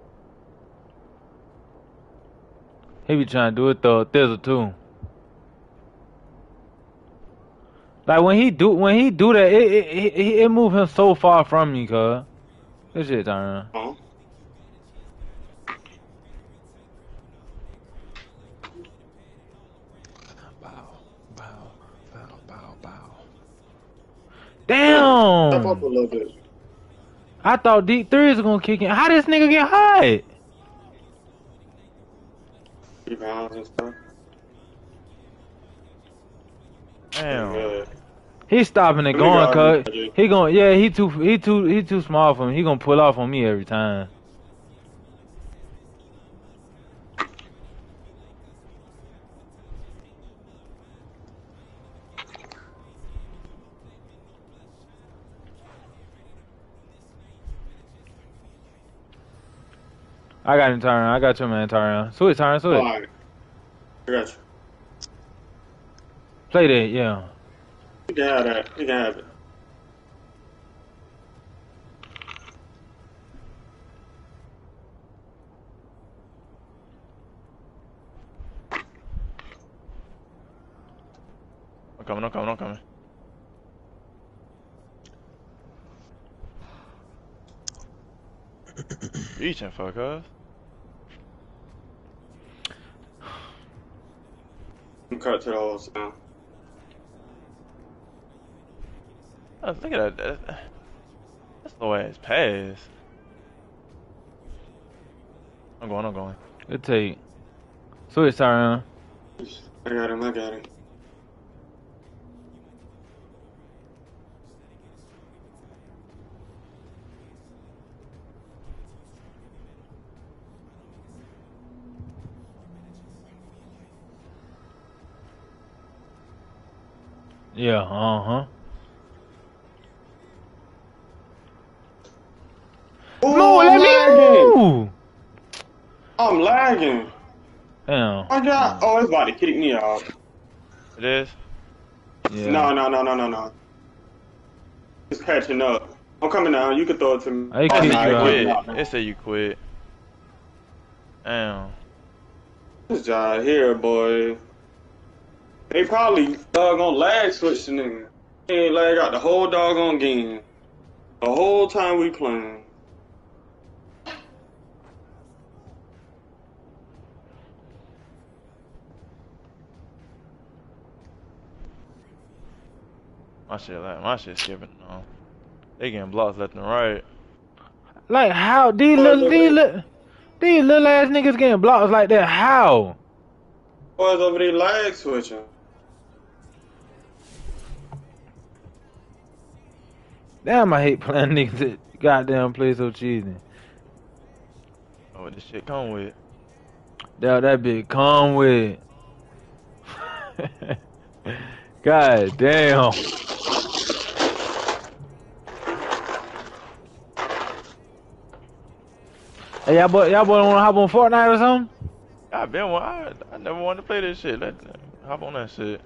He be trying to do it though, Thizzle too. Like when he do that, it move him so far from you, cuz. Good shit, Tyron. Step up a Damn! little bit. I thought deep threes was gonna kick in. How this nigga get hot? Rebounds and stuff. Damn. Good. He stopping and Let me going, go. cuz he going. Yeah, he too small for me. He gonna pull off on me every time. I got him, Tyron. I got you, man, Tyron. Switch, Tyron, switch. Alright. I got you. Play that, yeah. You can have that. You can have it. I'm coming. Reaching for cuz. I'm cut to the whole sound. Oh, look at that. That's the way it's pass. I'm going. Good take. Switch, Tyron. I got him. Yeah, uh-huh. Oh, Let me move! I'm lagging. Damn. Oh, it's about to kick me out. It is? Yeah. No. It's catching up. I'm coming down. You can throw it to me. I It kicked say you you out. quit. It say you quit. Damn. This guy here, boy. They probably doggone lag switch the nigga. He ain't lag out the whole doggone game. The whole time we playing. My shit skipping. No. They getting blocks left and right. Like, how? These little ass niggas getting blocks like that. How? Boys over there lag switching. Damn, I hate playing niggas that goddamn play so cheesy. Oh, what this shit come with? That bitch come with. God damn. Hey, y'all boy wanna hop on Fortnite or something? I never wanted to play this shit. Hop on that shit.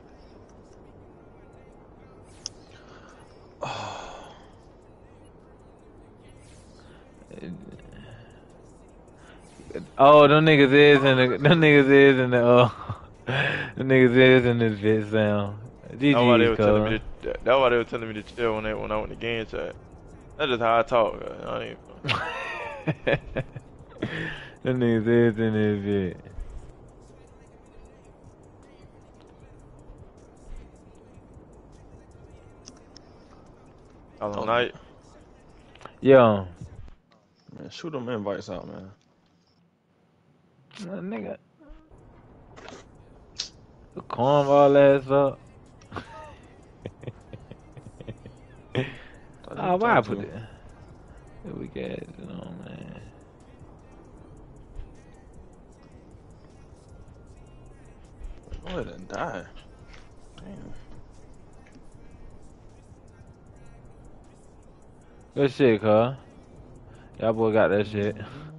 Oh, them niggas is in the them niggas is in this bitch sound. That's why they GG's, were telling me to chill when I went to game chat. That's just how I talk. I ain't. Them niggas is in this bitch. All night. Yo. Man, shoot them invites out, man. Nigga. The cornball ass up. Oh, why I put it? Here we got it on, man. Go ahead and die. Damn. Good shit, cuz. Y'all boy got that shit.